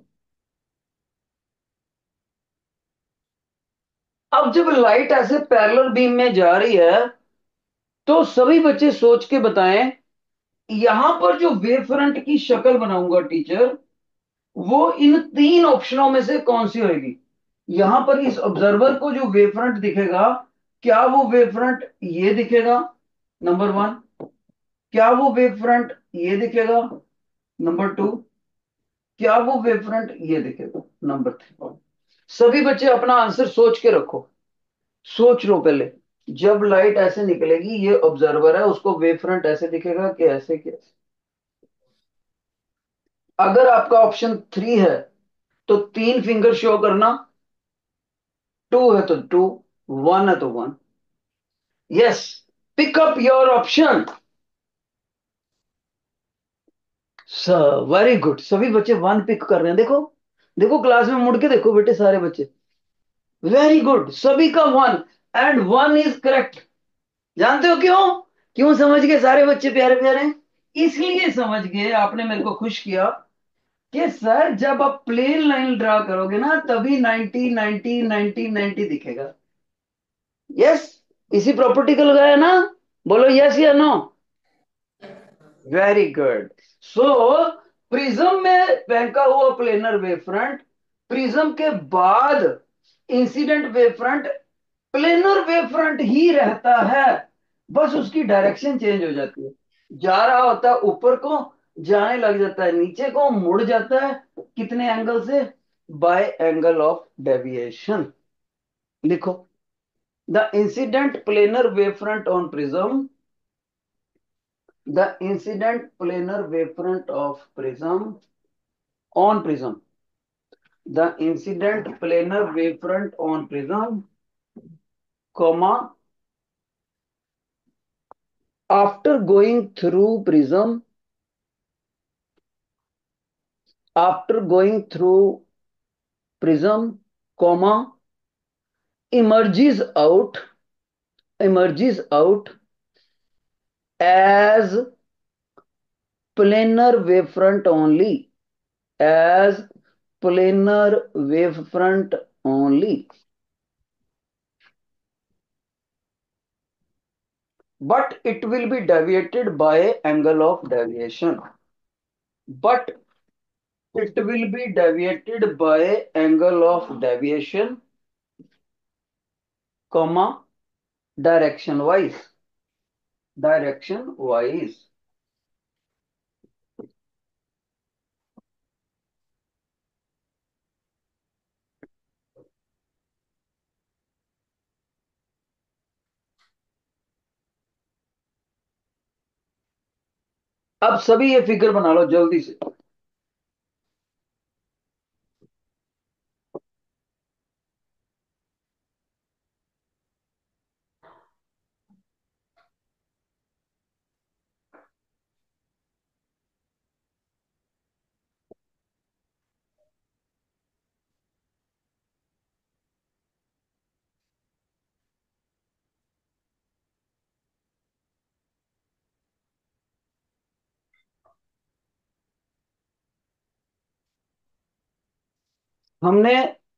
अब जब लाइट ऐसे पैरेलल बीम में जा रही है, तो सभी बच्चे सोच के बताएं, यहां पर जो वेव फ्रंट की शक्ल बनाऊंगा टीचर, वो इन तीन ऑप्शनों में से कौन सी होगी? यहां पर इस ऑब्जर्वर को जो वेव फ्रंट दिखेगा, क्या वो वेव फ्रंट ये दिखेगा? Number one. क्या वो वेव फ्रंट ये दिखेगा? Number two. क्या वो वेव फ्रंट ये दिखेगा? Number three. सभी बच्चे अपना आंसर सोच के रखो, सोच लो पहले। जब लाइट ऐसे निकलेगी, ये ऑब्जर्वर है, उसको वेव फ्रंट ऐसे दिखेगा कि ऐसे कि ऐसे? अगर आपका ऑप्शन थ्री है तो तीन फिंगर शो करना, टू है तो टू, वन है तो one. Yes, pick up your option. Very good, सभी बच्चे वन पिक कर रहे हैं। देखो, देखो क्लास में मुड़ के देखो बेटे, सारे बच्चे। वेरी गुड, सभी का one, and one is correct. जानते हो क्यों? क्यों समझ गए सारे बच्चे प्यारे प्यारे? इसलिए समझ गए, आपने मेरे को खुश किया कि सर जब आप प्लेन लाइन ड्रा करोगे ना, तभी 90 90 90 90 दिखेगा। यस, इसी प्रॉपर्टी को लगाया ना? बोलो यस या no. Very good. So prism में फेंका हुआ प्लेनर वेव फ्रंट, प्रिज्म के बाद incident wave front, planar wave front ही रहता है, बस उसकी डायरेक्शन चेंज हो जाती है। जा रहा होता है ऊपर को, जाने लग जाता है नीचे को, मुड़ जाता है। कितने एंगल से? By angle of deviation. लिखो, the incident planar wave front on prism, the incident planar wavefront of prism on prism, the incident planar wavefront on prism, comma, after going through prism, after going through prism, comma, emerges out, emerges out as planar wavefront only, as planar wavefront only, but it will be deviated by angle of deviation, but it will be deviated by angle of deviation, comma, direction wise, direction wise. अब सभी ये figure बना लो जल्दी से। हमने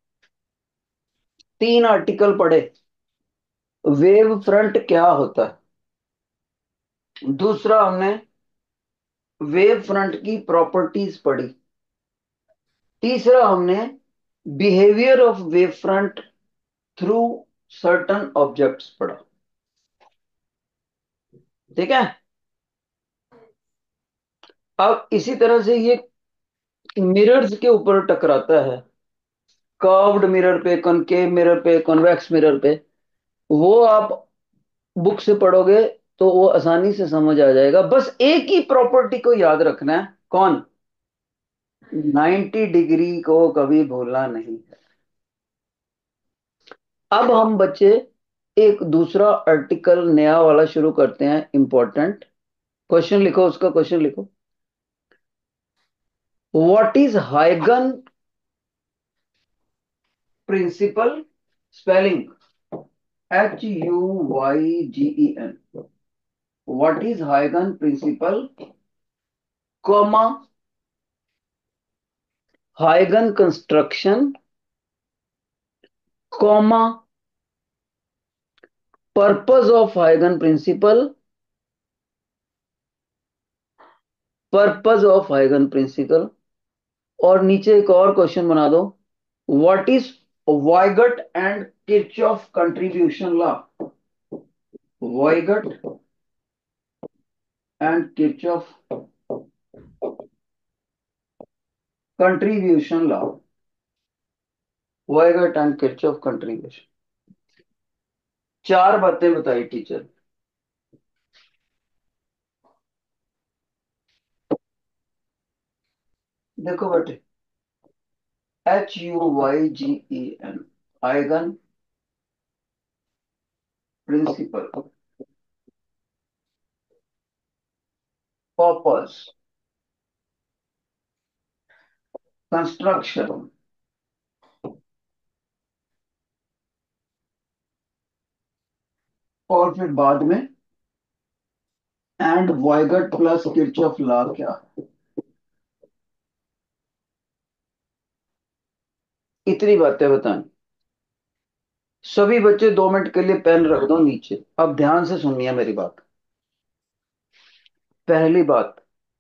3 article पढ़े। Wave front क्या होता है, दूसरा हमने वेव फ्रंट की प्रॉपर्टीज पढ़ी, तीसरा हमने behaviour of wave front through certain objects पढ़ा। ठीक है। अब इसी तरह से ये मिरर्स के ऊपर टकराता है, कर्व्ड मिरर पे, कॉनकेव मिरर पे, कॉन्वेक्स मिरर पे। वो आप बुक से पढ़ोगे तो वो आसानी से समझ आ जाएगा। बस एक ही प्रॉपर्टी को याद रखना है, कौन? 90 डिग्री को कभी भूलना नहीं है। अब हम बच्चे एक दूसरा आर्टिकल नया वाला शुरू करते हैं, इंपॉर्टेंट। क्वेश्चन लिखो, उसका क्वेश्चन लिखो। What is Huygen principle? Spelling Huygen। What is Huygen principle, comma, Huygen construction, comma, purpose of Huygen principle, purpose of Huygen principle. और नीचे एक और क्वेश्चन बना दो, what is Voigt and Kirchhoff contribution law? Voigt and Kirchhoff contribution law. Voigt and Kirchhoff contribution. 4 बातें बताई teacher. देखो बेटे, Huygen, Huygen principle, purpose, construction, और फिर बाद में and Voigt plus Kirchhoff law क्या? इतनी बातें बताएं। सभी बच्चे 2 मिनट के लिए पेन रख दो नीचे। अब ध्यान से सुनिए मेरी बात। पहली बात,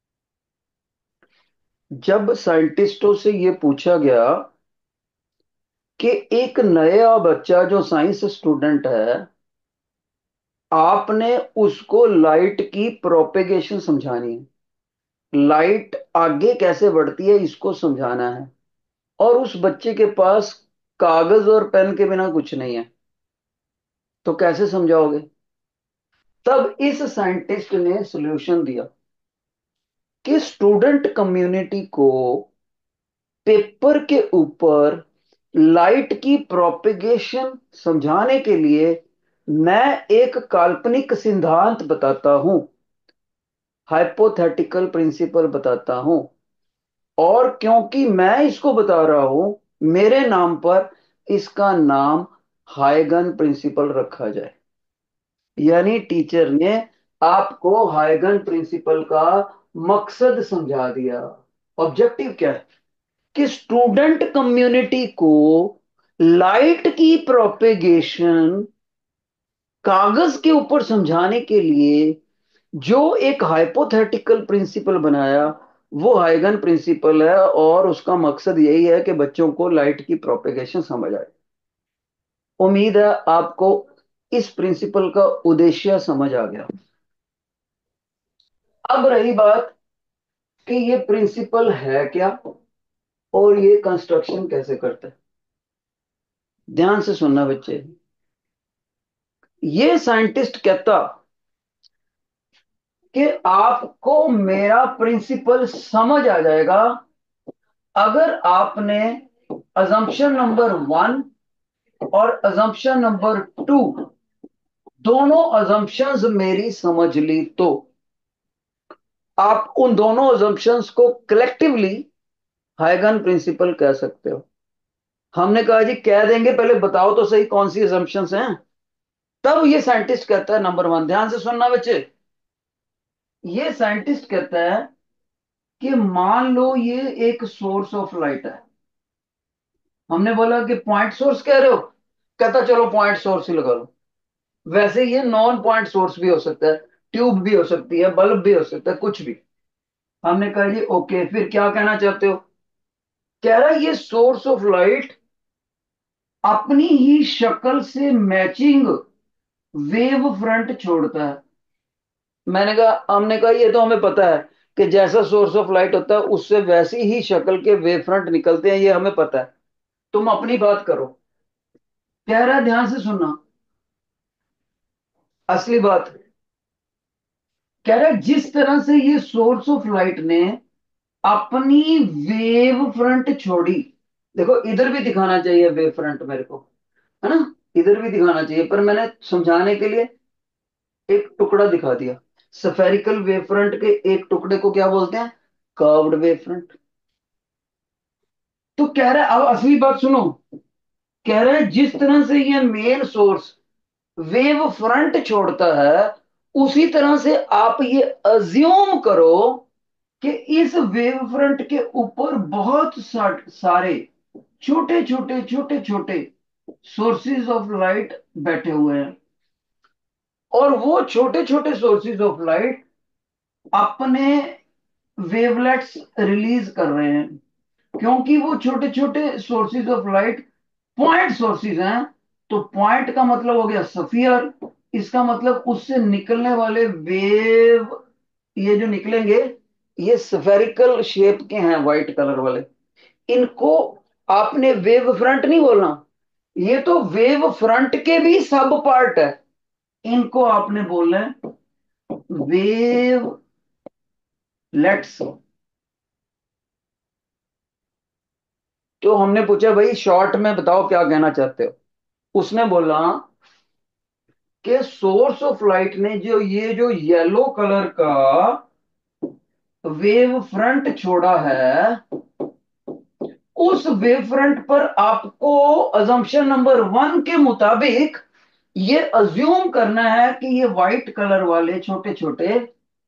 जब साइंटिस्टों से ये पूछा गया कि एक नया बच्चा जो साइंस स्टूडेंट है, आपने उसको लाइट की प्रोपेगेशन समझानी है, लाइट आगे कैसे बढ़ती है इसको समझाना है, और उस बच्चे के पास कागज और पेन के बिना कुछ नहीं है, तो कैसे समझाओगे? तब इस साइंटिस्ट ने सॉल्यूशन दिया कि स्टूडेंट कम्युनिटी को पेपर के ऊपर लाइट की प्रोपेगेशन समझाने के लिए मैं एक काल्पनिक सिद्धांत बताता हूं, हाइपोथेटिकल प्रिंसिपल बताता हूं। और क्योंकि मैं इसको बता रहा हूं, मेरे नाम पर इसका नाम हाइगन प्रिंसिपल रखा जाए। यानी टीचर ने आपको हाइगन प्रिंसिपल का मकसद समझा दिया। ऑब्जेक्टिव क्या है? कि स्टूडेंट कम्युनिटी को लाइट की प्रोपेगेशन कागज के ऊपर समझाने के लिए जो एक हाइपोथेटिकल प्रिंसिपल बनाया, वो हाइगन प्रिंसिपल है, और उसका मकसद यही है कि बच्चों को लाइट की प्रोपेगेशन समझ आए। उम्मीद है आपको इस प्रिंसिपल का उद्देश्य समझ आ गया। अब रही बात कि ये प्रिंसिपल है क्या और ये कंस्ट्रक्शन कैसे करता है। ध्यान से सुनना बच्चे। ये साइंटिस्ट कहता कि आपको मेरा प्रिंसिपल समझ आ जाएगा अगर आपने अजम्पशन नंबर 1 और अजम्पशन नंबर 2 दोनों अजम्पशंस मेरी समझ ली तो आप उन दोनों अजम्पशंस को कलेक्टिवली हाइगन प्रिंसिपल कह सकते हो। हमने कहा जी कह देंगे, पहले बताओ तो सही कौन सी अजम्पशंस हैं। तब ये साइंटिस्ट कहता है, नंबर 1 ध्यान से सुनना बच्चे, ये साइंटिस्ट कहता है कि मान लो ये एक सोर्स ऑफ लाइट है। हमने बोला कि पॉइंट सोर्स कह रहे हो, कहता चलो पॉइंट सोर्स ही लगा लो। वैसे ये नॉन पॉइंट सोर्स भी हो सकता है, ट्यूब भी हो सकती है, बल्ब भी हो सकता है, कुछ भी। हमने कहा जी ओके, फिर क्या कहना चाहते हो। कह रहा है ये सोर्स ऑफ लाइट अपनी ही शक्ल से मैचिंग वेव फ्रंट छोड़ता है। मैंने कहा, हमने कहा ये तो हमें पता है कि जैसा सोर्स ऑफ लाइट होता है उससे वैसी ही शक्ल के वेव फ्रंट निकलते हैं, ये हमें पता है। तुम अपनी बात करो। कह रहा है ध्यान से सुनना, असली बात। कह रहा है जिस तरह से ये सोर्स ऑफ लाइट ने अपनी वेव फ्रंट छोड़ी, देखो इधर भी दिखाना चाहिए वेव फ्रंट मेरे को, है ना, इधर भी दिखाना चाहिए, पर मैंने समझाने के लिए एक टुकड़ा दिखा दिया। सफेरिकल वेव फ्रंट के एक टुकड़े को क्या बोलते हैं, कर्व्ड वेव फ्रंट। तो कह रहा है, अब असली बात सुनो। कह रहा है जिस तरह से ये मेन सोर्स वेव फ्रंट छोड़ता है, उसी तरह से आप ये अज्यूम करो कि इस वेव फ्रंट के ऊपर बहुत सारे छोटे छोटे छोटे छोटे सोर्सेज ऑफ लाइट बैठे हुए हैं, और वो छोटे छोटे सोर्सेज ऑफ लाइट अपने वेवलेट्स रिलीज कर रहे हैं। क्योंकि वो छोटे छोटे sources of light point sources हैं, तो पॉइंट का मतलब हो गया सफियर। इसका मतलब उससे निकलने वाले वेव, ये जो निकलेंगे ये स्फेरिकल शेप के हैं, व्हाइट कलर वाले। इनको आपने वेव फ्रंट नहीं बोलना, ये तो वेव फ्रंट के भी सब पार्ट है। इनको आपने बोलना है वेव लेट्स। तो हमने पूछा भाई शॉर्ट में बताओ क्या कहना चाहते हो। उसने बोला कि सोर्स ऑफ लाइट ने जो ये जो येलो कलर का वेव फ्रंट छोड़ा है, उस वेव फ्रंट पर आपको अजम्पशन नंबर 1 के मुताबिक ये अज्यूम करना है कि ये व्हाइट कलर वाले छोटे छोटे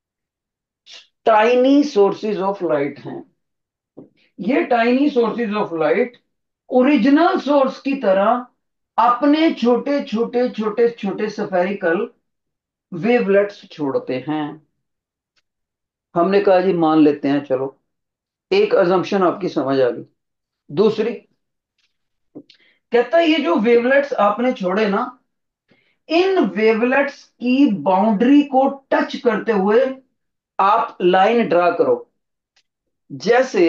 टाइनी सोर्सेज ऑफ लाइट हैं। ये tiny sources of light original source की तरह अपने छोटे छोटे छोटे छोटे सफेरिकल वेवलेट्स छोड़ते हैं। हमने कहा जी मान लेते हैं, चलो एक अजम्पशन आपकी समझ आ गई। दूसरी, कहता है ये जो वेवलेट्स आपने छोड़े ना, इन वेवलेट्स की बाउंड्री को टच करते हुए आप लाइन ड्रा करो। जैसे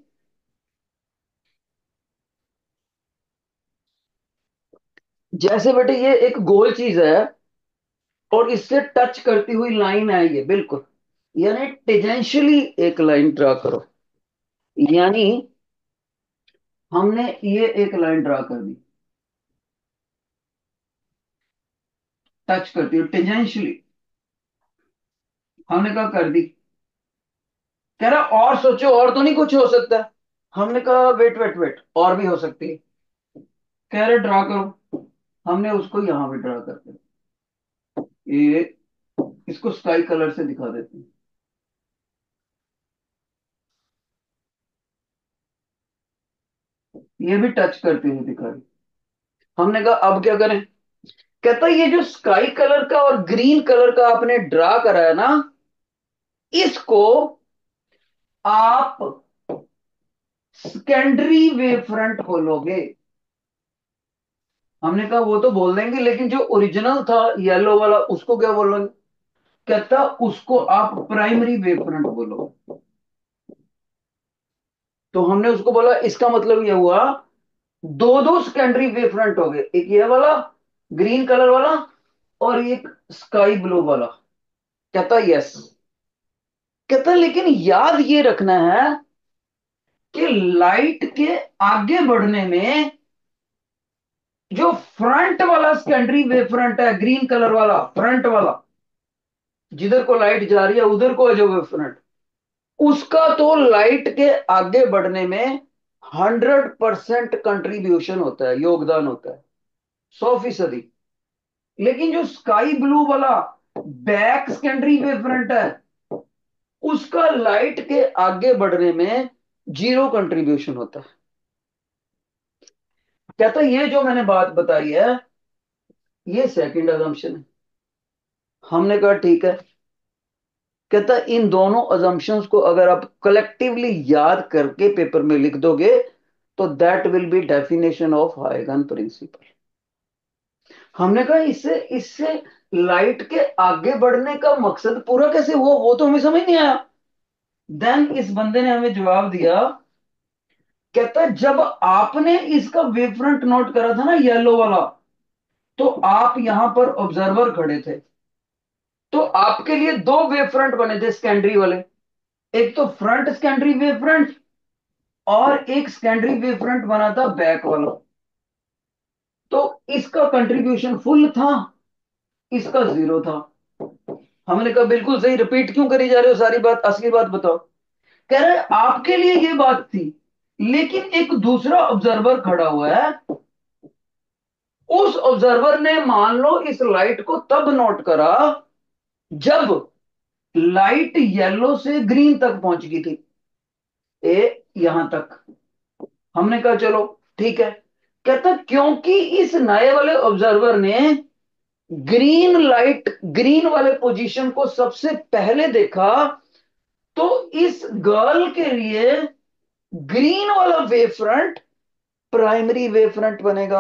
जैसे बेटे ये एक गोल चीज है और इससे टच करती हुई लाइन है ये, बिल्कुल, यानी टेंजेंशियली एक लाइन ड्रा करो। यानी हमने ये एक लाइन ड्रा कर दी, टच करती हुई टेंजेंशियली, हमने कहा कर दी। कह रहा और सोचो, और तो नहीं कुछ हो सकता। हमने कहा वेट वेट वेट, और भी हो सकती है। कह रहे ड्रा करो। हमने उसको यहां पे ड्रा करते, ये इसको स्काई कलर से दिखा देते हैं। ये भी टच करते हुए दिखा दी। हमने कहा अब क्या करें। कहता ये जो स्काई कलर का और ग्रीन कलर का आपने ड्रा करा है ना, इसको आप सेकेंडरी वेव फ्रंट बोलोगे। हमने कहा वो तो बोल देंगे, लेकिन जो ओरिजिनल था येलो वाला उसको क्या बोलोगे। कहता उसको आप प्राइमरी वेव फ्रंट बोलो। तो हमने उसको बोला इसका मतलब ये हुआ दो दो सेकेंडरी वेव फ्रंट हो गए, एक ये वाला ग्रीन कलर वाला और एक स्काई ब्लू वाला। कहता यस। कहता लेकिन याद ये रखना है कि लाइट के आगे बढ़ने में जो फ्रंट वाला सेकेंडरी वेव फ्रंट है, ग्रीन कलर वाला फ्रंट वाला, जिधर को लाइट जा रही है उधर को है जो वेव फ्रंट, उसका तो लाइट के आगे बढ़ने में 100% कंट्रीब्यूशन होता है, योगदान होता है, 100%। लेकिन जो स्काई ब्लू वाला बैक सेकेंडरी वेव फ्रंट है, उसका लाइट के आगे बढ़ने में 0 कंट्रीब्यूशन होता है। कहता ये जो मैंने बात बताई है, ये सेकंड अजम्पशन है। हमने कहा ठीक है। कहता इन दोनों अजम्पशंस को अगर आप कलेक्टिवली याद करके पेपर में लिख दोगे तो that will be definition of Huygen principle. हमने कहा इससे इससे लाइट के आगे बढ़ने का मकसद पूरा कैसे हुआ, वो तो हमें समझ नहीं आया। देन इस बंदे ने हमें जवाब दिया। कहता है जब आपने इसका वेव फ्रंट नोट करा था ना येलो वाला, तो आप यहां पर ऑब्जर्वर खड़े थे, तो आपके लिए दो वेव फ्रंट बने थे सेकेंडरी वाले। एक तो फ्रंट सेकेंडरी वेव फ्रंट, और एक सेकेंडरी वेव फ्रंट बना था बैक वाला। तो इसका कंट्रीब्यूशन फुल था, इसका 0 था। हमने कहा बिल्कुल सही, रिपीट क्यों करी जा रहे हो सारी बात, असली बात बताओ। कह रहे आपके लिए ये बात थी, लेकिन एक दूसरा ऑब्जर्वर खड़ा हुआ है, उस ऑब्जर्वर ने मान लो इस लाइट को तब नोट करा जब लाइट येलो से ग्रीन तक पहुंच गई थी, ए यहां तक। हमने कहा चलो ठीक है। कहता क्योंकि इस नए वाले ऑब्जर्वर ने ग्रीन वाले पोजीशन को सबसे पहले देखा, तो इस गर्ल के लिए ग्रीन वाला wave front primary wave front बनेगा।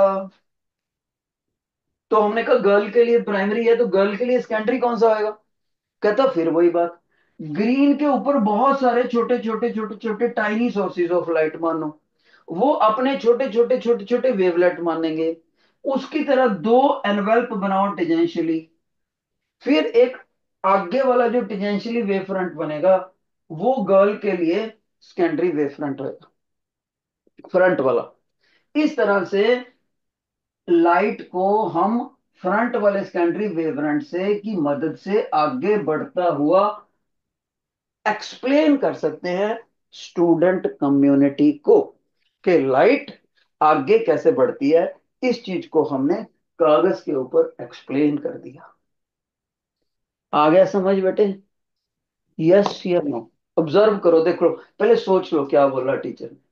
तो हमने कहा गर्ल के लिए प्राइमरी है तो गर्ल के लिए सेकेंडरी कौन सा होगा। कहता फिर वही बात, ग्रीन के ऊपर बहुत सारे छोटे छोटे छोटे छोटे टाइनी सोर्सेज ऑफ लाइट मानो, वो अपने छोटे छोटे छोटे छोटे वेवलेट मानेंगे। उसकी तरह दो एनवेल्प बनाओ टेंजेंशियली, फिर एक आगे वाला जो टेंजेंशियली वेव फ्रंट बनेगा वो गर्ल के लिए सेकेंडरी वेव फ्रंट होगा, फ्रंट वाला। इस तरह से लाइट को हम फ्रंट वाले सेकेंडरी वेवफ्रंट से की मदद से आगे बढ़ता हुआ एक्सप्लेन कर सकते हैं स्टूडेंट कम्युनिटी को, कि लाइट आगे कैसे बढ़ती है। इस चीज को हमने कागज के ऊपर एक्सप्लेन कर दिया। आ गया समझ बेटे? यस या नो? ऑब्जर्व करो, देखो, पहले सोच लो क्या बोला टीचर ने।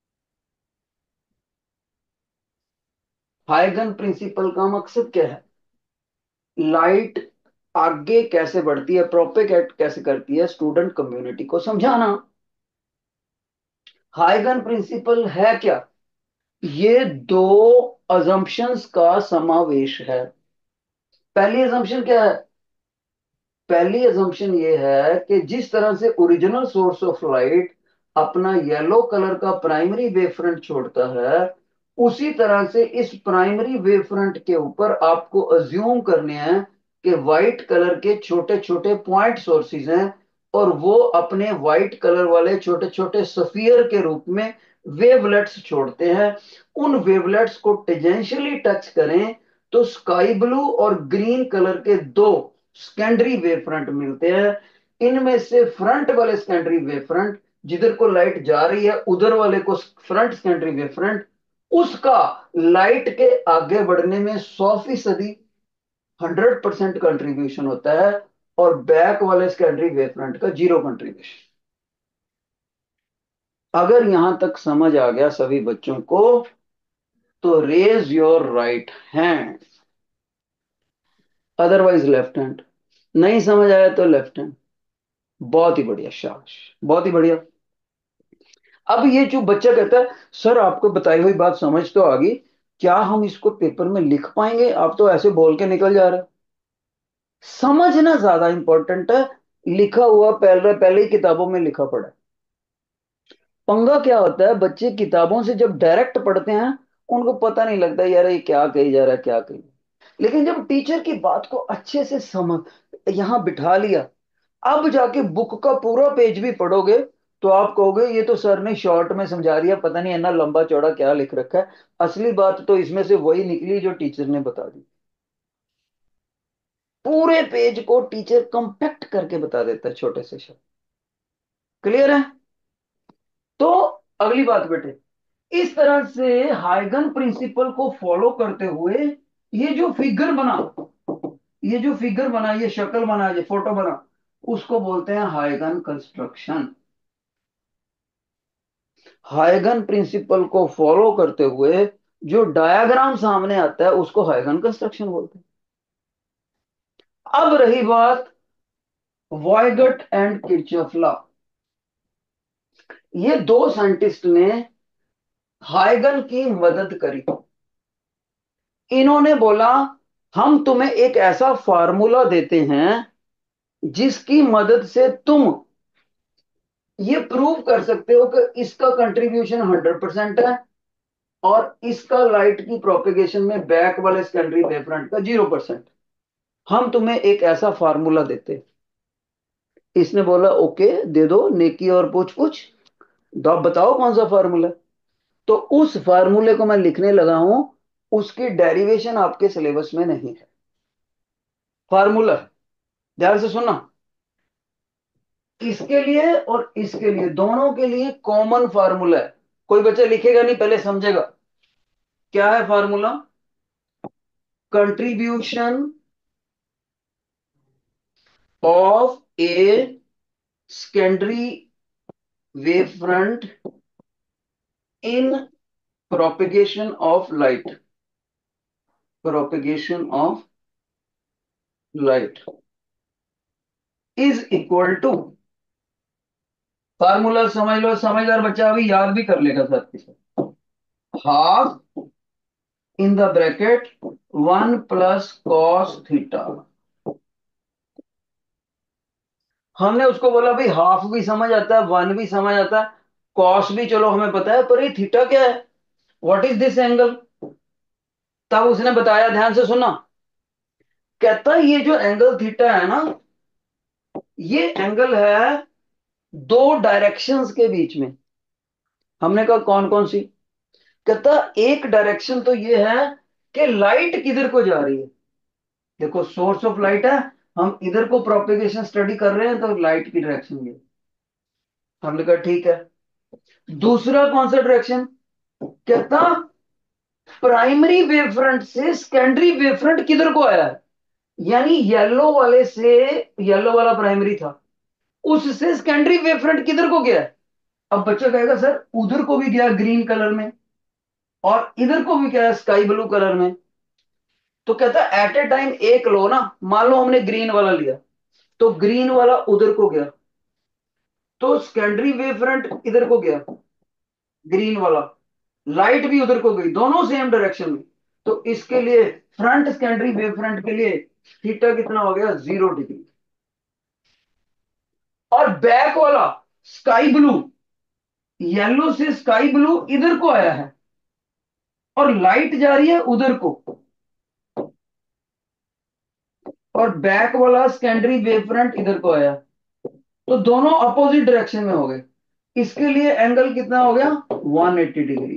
हाइगन प्रिंसिपल का मकसद क्या है? लाइट आगे कैसे बढ़ती है, प्रोपेगेट कैसे करती है, स्टूडेंट कम्युनिटी को समझाना। हाइगन प्रिंसिपल है क्या? ये दो अजम्पशंस का समावेश है। पहली अजम्पशन क्या है? पहली अजम्पशन ये है कि जिस तरह से ओरिजिनल सोर्स ऑफ लाइट अपना येलो कलर का प्राइमरी वेव फ्रंट छोड़ता है, उसी तरह से इस प्राइमरी वेव फ्रंट के ऊपर आपको अज्यूम करने हैं कि व्हाइट कलर के छोटे छोटे पॉइंट सोर्सेज हैं, और वो अपने व्हाइट कलर वाले छोटे छोटे सफियर के रूप में वेवलेट्स छोड़ते हैं। उन वेवलेट्स को टेंजेंशियली टच करें तो स्काई ब्लू और ग्रीन कलर के दो सेकेंडरी वेव फ्रंट मिलते हैं। इनमें से फ्रंट वाले सेकेंडरी वेव फ्रंट, जिधर को लाइट जा रही है उधर वाले को फ्रंट सेकेंडरी वेव फ्रंट, उसका लाइट के आगे बढ़ने में 100%, 100% कंट्रीब्यूशन होता है, और बैक वाले सेकेंडरी वेव फ्रंट का 0 कंट्रीब्यूशन। अगर यहां तक समझ आ गया सभी बच्चों को तो raise your right hand, otherwise left hand. नहीं समझ आया तो लेफ्ट हैंड। बहुत ही बढ़िया, शाबाश, बहुत ही बढ़िया। अब ये जो बच्चा कहता है सर आपको बताई हुई बात समझ तो आ गई, क्या हम इसको पेपर में लिख पाएंगे, आप तो ऐसे बोल के निकल जा रहे हो। समझना ज्यादा इंपॉर्टेंट है, लिखा हुआ पहले पहले ही किताबों में लिखा पड़ा है। पंगा क्या होता है, बच्चे किताबों से जब डायरेक्ट पढ़ते हैं उनको पता नहीं लगता यार ये क्या कही जा रहा है, क्या कही। लेकिन जब टीचर की बात को अच्छे से समझ यहां बिठा लिया, अब जाके बुक का पूरा पेज भी पढ़ोगे तो आप कहोगे ये तो सर ने शॉर्ट में समझा दिया, पता नहीं इतना लंबा चौड़ा क्या लिख रखा है। असली बात तो इसमें से वही निकली जो टीचर ने बता दी। पूरे पेज को टीचर कंपैक्ट करके बता देता है छोटे से शब्द। क्लियर है? तो अगली बात बेटे, इस तरह से हाइगन प्रिंसिपल को फॉलो करते हुए ये जो फिगर बना, ये जो फिगर बना, ये शक्ल बना, ये फोटो बना, उसको बोलते हैं हाइगन कंस्ट्रक्शन। हाइगन प्रिंसिपल को फॉलो करते हुए जो डायग्राम सामने आता है उसको हाइगन कंस्ट्रक्शन बोलते हैं। अब रही बात वॉयगट एंड किरचॉफ लॉ। ये दो साइंटिस्ट ने हाइगन की मदद करी। इन्होंने बोला हम तुम्हें एक ऐसा फार्मूला देते हैं जिसकी मदद से तुम ये प्रूव कर सकते हो कि इसका कंट्रीब्यूशन 100% है और इसका लाइट की प्रोपेगेशन में बैक वाले सेकेंडरी वेवफ्रंट का 0%। हम तुम्हें एक ऐसा फार्मूला देते हैं। इसने बोला ओके, दे दो नेकी और पूछ पूछ। तो आप बताओ कौन सा फार्मूला। तो उस फार्मूले को मैं लिखने लगा हूं। उसकी डेरिवेशन आपके सिलेबस में नहीं है। फार्मूला ध्यान से सुनना, इसके लिए और इसके लिए दोनों के लिए कॉमन फार्मूला है। कोई बच्चा लिखेगा नहीं, पहले समझेगा क्या है formula. Contribution of a secondary wave front in propagation of light, propagation of light is equal to, formula समझ लो, समझदार बच्चा अभी याद भी कर लेगा साथ के साथ। Half in the bracket 1 + cos theta. हमने उसको बोला भाई हाफ भी समझ आता है, 1 भी समझ आता है, कॉस भी चलो हमें पता है, पर ये थीटा क्या है, व्हाट इज दिस एंगल। तब उसने बताया, ध्यान से सुना, कहता ये जो एंगल थीटा है ना, ये एंगल है दो डायरेक्शंस के बीच में। हमने कहा कौन कौन सी। कहता एक डायरेक्शन तो ये है कि लाइट किधर को जा रही है। देखो सोर्स ऑफ लाइट है, हम इधर को प्रोपेगेशन स्टडी कर रहे हैं तो लाइट की डायरेक्शन ये। हमने कहा ठीक है। दूसरा कौन सा डायरेक्शन, कहता प्राइमरी वेव फ्रंट से सेकेंडरी वेव फ्रंट किधर को आया है, यानी येलो वाले से, येलो वाला प्राइमरी था, उससे सेकेंडरी वेव फ्रंट किधर को गया है। अब बच्चा कहेगा सर उधर को भी गया ग्रीन कलर में और इधर को भी गया स्काई ब्लू कलर में। तो कहता है एट ए टाइम एक लो ना, मान लो हमने ग्रीन वाला लिया तो ग्रीन वाला उधर को गया, तो सेकेंडरी वेव फ्रंट इधर को गया ग्रीन वाला, लाइट भी उधर को गई, दोनों सेम डायरेक्शन में। तो इसके लिए फ्रंट सेकेंडरी वेव फ्रंट के लिए थीटा कितना हो गया, 0 डिग्री। और बैक वाला स्काई ब्लू, येलो से स्काई ब्लू इधर को आया है और लाइट जा रही है उधर को, और बैक वाला सेकेंडरी वेव फ्रंट इधर को आया, तो दोनों अपोजिट डायरेक्शन में हो गए। इसके लिए एंगल कितना हो गया, 180 डिग्री।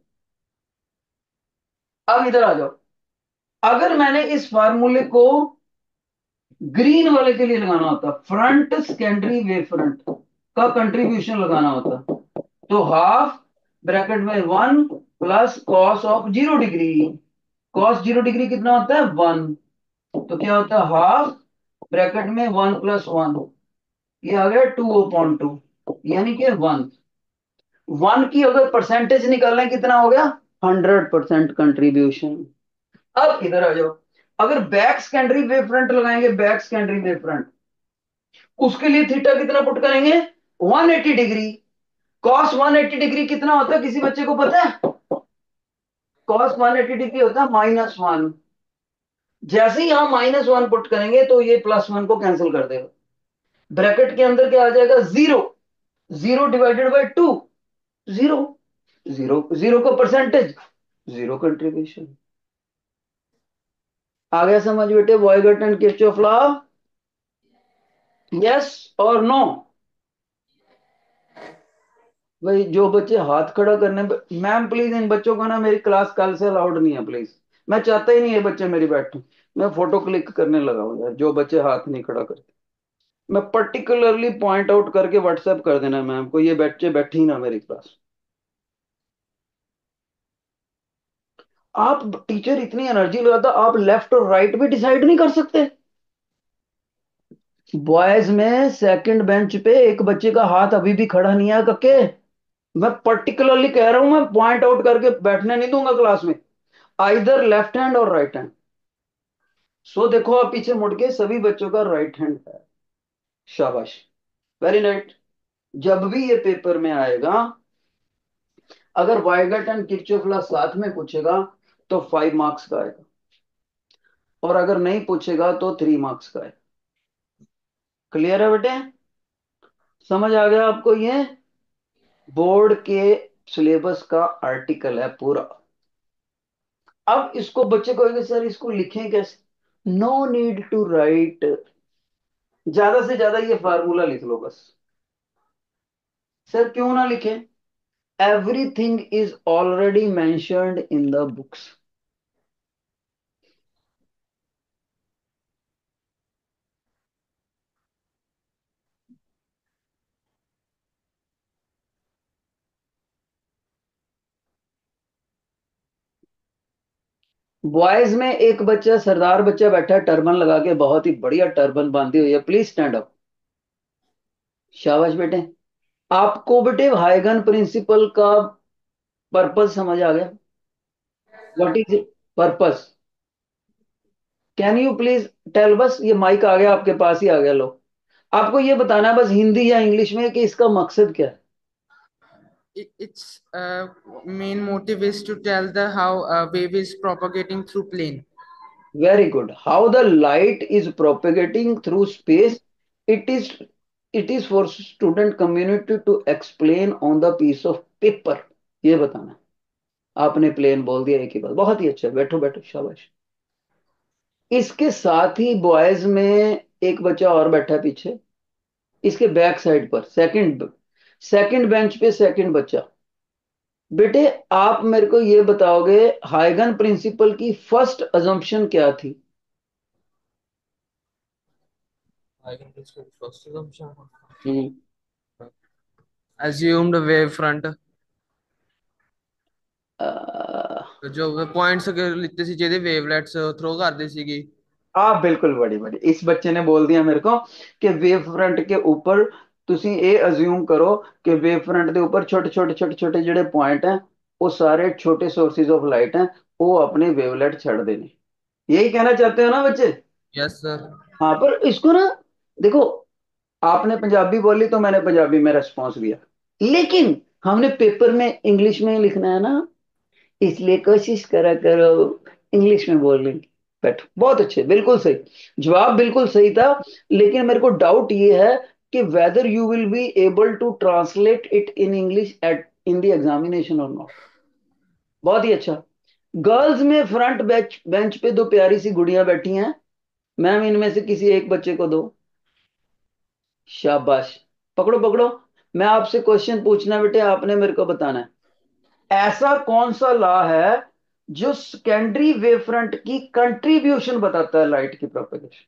अब इधर आ जाओ, अगर मैंने इस फार्मूले को ग्रीन वाले के लिए लगाना होता, फ्रंट सेकेंडरी वेव फ्रंट का कंट्रीब्यूशन लगाना होता, तो हाफ ब्रैकेट में 1 + cos of 0 degree. cos 0 degree कितना होता है, 1। तो क्या होता है, हाफ ब्रैकेट में 1 + 1, ये आ गया 2/2, यानी कि 1। 1 की अगर परसेंटेज निकालना कितना हो गया, 100% कंट्रीब्यूशन। अब इधर आ जाओ, अगर बैक सेकेंडरी वेव फ्रंट लगाएंगे, बैक सेकेंडरी वेव फ्रंट, उसके लिए थीटा कितना पुट करेंगे, 180 डिग्री। कॉस 180 डिग्री कितना होता है, किसी बच्चे को पता है। कॉस 180 डिग्री होता है -1। जैसे ही हम -1 पुट करेंगे तो ये +1 को कैंसिल कर देगा, ब्रैकेट के अंदर क्या आ जाएगा, 0। 0 ÷ 2, 0। 0 का परसेंटेज, 0 कंट्रीब्यूशन। आ गया समझ बेटे, Voigt and Kirchhoff law. Yes और नो। भाई जो बच्चे हाथ खड़ा करने, मैम प्लीज इन बच्चों को ना मेरी क्लास कल से अलाउड नहीं है प्लीज। मैं चाहता ही नहीं है बच्चे मेरी बैठे। मैं फोटो क्लिक करने लगा हूँ यार, जो बच्चे हाथ नहीं खड़ा करते। मैं पर्टिकुलरली पॉइंट आउट करके व्हाट्सएप कर देना मैम को, ये बच्चे बैठे ही ना मेरी क्लास। आप टीचर इतनी एनर्जी लगाता, आप लेफ्ट और राइट भी डिसाइड नहीं कर सकते? बॉयज में सेकंड बेंच पे एक बच्चे का हाथ अभी भी खड़ा नहीं है कके। मैं पर्टिकुलरली कह रहा हूं, मैं पॉइंट आउट करके बैठने नहीं दूंगा क्लास में, आइदर लेफ्ट हैंड और राइट हैंड। सो देखो आप पीछे मुड़ के, सभी बच्चों का राइट हैंड है। शाबाश, वेरी नाइट। जब भी ये पेपर में आएगा, अगर वाइगट एंड किरचॉफ साथ में पूछेगा तो 5 मार्क्स का आएगा, और अगर नहीं पूछेगा तो 3 मार्क्स का है। क्लियर है बेटे? समझ आ गया आपको? ये बोर्ड के सिलेबस का आर्टिकल है पूरा। अब इसको बच्चे कहेंगे सर इसको लिखें कैसे? नो नीड टू राइट, ज्यादा से ज्यादा ये फार्मूला लिख लो बस। सर क्यों ना लिखें? Everything is already mentioned in the books. Boys में एक बच्चा, सरदार बच्चा बैठा है टर्बन लगा के, बहुत ही बढ़िया टर्बन बांधी हुई है, प्लीज स्टैंड अप। शाबाश बेटे। आपको बेटे हाइगन प्रिंसिपल का पर्पस समझ आ गया? What is purpose? Can you please tell? बस ये माइक आ गया आपके पास ही आ गया, लो। आपको ये बताना है बस हिंदी या इंग्लिश में कि इसका मकसद क्या है। Its main motive is to tell the how wave is propagating through plane. Very good. How the light is propagating through space. It is it is for student community to explain on the piece of paper. ये बताना है। आपने plane बोल दिया एक ही बात, बहुत ही अच्छा, बैठो बैठो, शाबाश। इसके साथ ही बॉयज में एक बच्चा और बैठा है पीछे, इसके बैक साइड पर, सेकंड सेकंड बेंच पे सेकंड बच्चा। बेटे आप मेरे को ये बताओगे, हाइगन प्रिंसिपल की फर्स्ट अजम्पशन क्या थी? I can describe first assumption. Hmm. Assumed wave front अ, जो पॉइंट्स लिखते ਸੀ ਜਿਹਦੇ ਵੇਵਲੈਟਸ ਥ्रो ਕਰਦੇ ਸੀਗੀ। आप बिल्कुल, बड़ी बड़ी, इस बच्चे ने बोल दिया मेरे को कि वेव फ्रंट के ऊपर तुसी ये अज्यूम करो कि वेव फ्रंट के ऊपर छोटे छोटे छोटे छोटे ਜਿਹੜੇ पॉइंट हैं, वो सारे छोटे सोर्सेज ऑफ लाइट हैं, वो अपने वेवलेट छड़ देने। यही कहना चाहते हो ना बच्चे? Yes sir. हाँ, पर इसको ना देखो, आपने पंजाबी बोली तो मैंने पंजाबी में रेस्पॉन्स दिया, लेकिन हमने पेपर में इंग्लिश में लिखना है ना, इसलिए कोशिश करा करो इंग्लिश में बोलने की। बैठो, बहुत अच्छे, बिल्कुल सही जवाब, बिल्कुल सही था। लेकिन मेरे को डाउट ये है कि whether you will be able to translate it in English at in the examination और नॉट। बहुत ही अच्छा। गर्ल्स में फ्रंट बेंच बेंच पे दो प्यारी सी गुड़ियां बैठी हैं, मैम इनमें से किसी एक बच्चे को दो। शाबाश, पकड़ो पकड़ो। मैं आपसे क्वेश्चन पूछना बेटे, आपने मेरे को बताना है, ऐसा कौन सा लॉ है जो सेकेंडरी वेव फ्रंट की कंट्रीब्यूशन बताता है लाइट की propagation?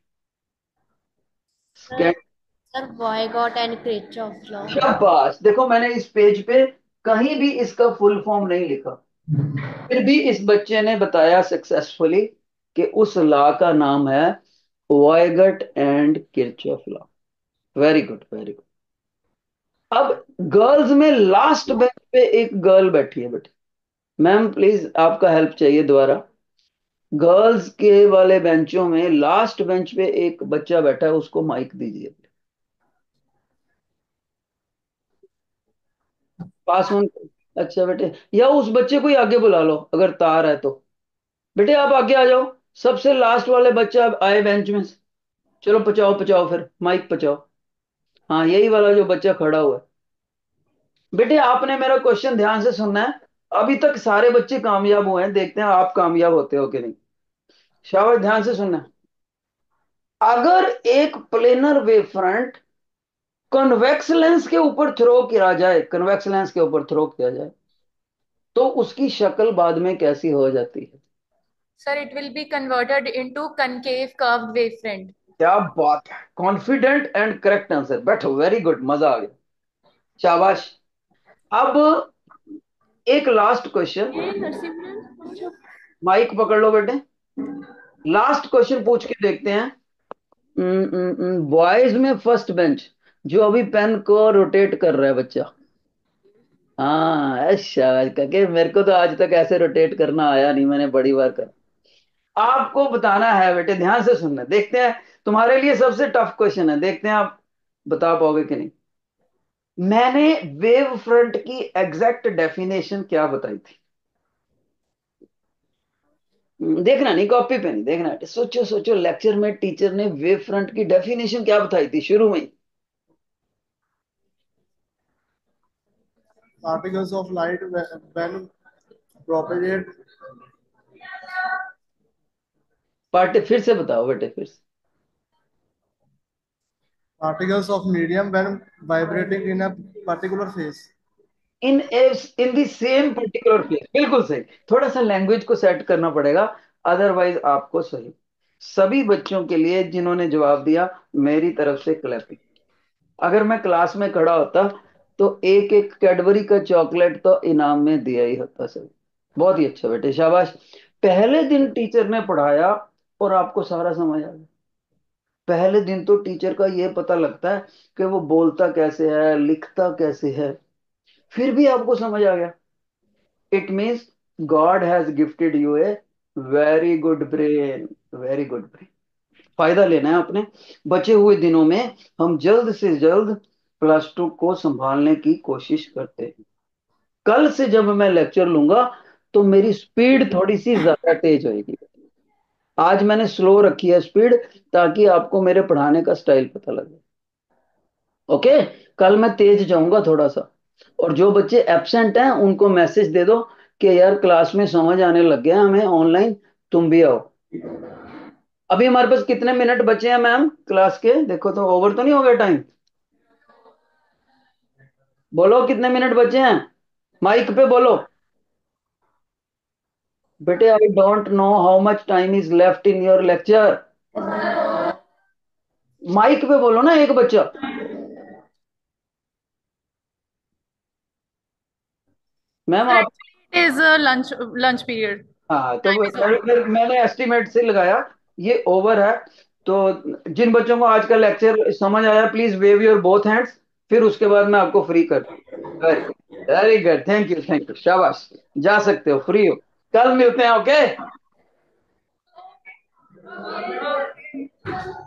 Sir sir Voigt and Kirchhoff law. शाबाश, देखो मैंने इस पेज पे कहीं भी इसका फुल फॉर्म नहीं लिखा, फिर भी इस बच्चे ने बताया सक्सेसफुली कि उस लॉ का नाम है Voigt and Kirchhoff law. Very good, very good. अब गर्ल्स में लास्ट बेंच पे एक गर्ल बैठी है बेटे, मैम प्लीज आपका हेल्प चाहिए दोबारा। गर्ल्स के वाले बेंचों में लास्ट बेंच पे एक बच्चा बैठा है, उसको माइक दीजिए। Pass on. अच्छा बेटे, या उस बच्चे को ही आगे बुला लो अगर तार है तो। बेटे आप आगे आ जाओ, सबसे लास्ट वाले बच्चा अब आए बेंच में से। चलो पचाओ पचाओ, फिर माइक पचाओ। हाँ, यही वाला जो बच्चा खड़ा हुआ है। बेटे आपने मेरा क्वेश्चन ध्यान से सुनना है। अभी तक सारे बच्चे कामयाब हुए हैं, देखते हैं आप कामयाब होते हो कि नहीं। शाबाश, ध्यान से सुनना है। अगर एक planar wave front convex lens के ऊपर थ्रो किया जाए, कन्वेक्स लेंस के ऊपर थ्रो किया जाए, तो उसकी शक्ल बाद में कैसी हो जाती है? Sir, it will be converted into concave curved wavefront. क्या बात है, कॉन्फिडेंट एंड करेक्ट आंसर, बैठो, वेरी गुड, मजा आ गया, शाबाश। अब एक लास्ट क्वेश्चन, माइक पकड़ लो बेटे, लास्ट क्वेश्चन पूछ के देखते हैं। बॉयज में फर्स्ट बेंच, जो अभी पेन को रोटेट कर रहा है बच्चा। हाँ, अच्छा, क्योंकि मेरे को तो आज तक ऐसे रोटेट करना आया नहीं, मैंने बड़ी बार करा। आपको बताना है बेटे, ध्यान से सुनना, देखते हैं, तुम्हारे लिए सबसे टफ क्वेश्चन है, देखते हैं आप बता पाओगे कि नहीं। मैंने वेव फ्रंट की एग्जैक्ट डेफिनेशन क्या बताई थी? देखना नहीं, कॉपी पे नहीं देखना, सोचो सोचो, लेक्चर में टीचर ने वेव फ्रंट की डेफिनेशन क्या बताई थी शुरू में ही? Particles of light when propagate. पार्टी फिर से बताओ बेटे, फिर से। Particles of medium when vibrating in a particular phase. In in the same particular phase, बिल्कुल सही। थोड़ा सा लैंग्वेज को सेट करना पड़ेगा, अदरवाइज आपको सही। सभी बच्चों के लिए जिन्होंने जवाब दिया, मेरी तरफ से क्लैपिंग। अगर मैं क्लास में खड़ा होता तो एक एक कैडबरी का चॉकलेट तो इनाम में दिया ही होता सर। बहुत ही अच्छा बेटे, शाबाश। पहले दिन टीचर ने पढ़ाया और आपको सारा समझ आ गया। पहले दिन तो टीचर का ये पता लगता है कि वो बोलता कैसे है, लिखता कैसे है, फिर भी आपको समझ आ गया। It means God has gifted you a very good brain, very good brain. फायदा लेना है अपने बचे हुए दिनों में। हम जल्द से जल्द प्लस 2 को संभालने की कोशिश करते हैं। कल से जब मैं लेक्चर लूंगा तो मेरी स्पीड थोड़ी सी ज्यादा तेज होगी। आज मैंने स्लो रखी है स्पीड, ताकि आपको मेरे पढ़ाने का स्टाइल पता लगे। ओके, कल मैं तेज जाऊंगा थोड़ा सा। और जो बच्चे एब्सेंट हैं उनको मैसेज दे दो कि यार क्लास में समझ आने लग गया हमें ऑनलाइन, तुम भी आओ। अभी हमारे पास कितने मिनट बचे हैं मैम क्लास के? देखो तो, ओवर तो नहीं हो गया टाइम? बोलो कितने मिनट बचे हैं, माइक पे बोलो। बेटे, I don't know how much time is left in your lecture. Mike पे बोलो ना एक बच्चा। मैम Sir, आप, actually, it is a lunch period. हाँ तो Time is over. मैंने एस्टिमेट से लगाया, ये ओवर है। तो जिन बच्चों को आज का लेक्चर समझ आया, please wave your both hands, फिर उसके बाद मैं आपको फ्री कर। Very good, very good, thank you, शाबाश। जा सकते हो, फ्री हो। कल मिलते हैं, ओके।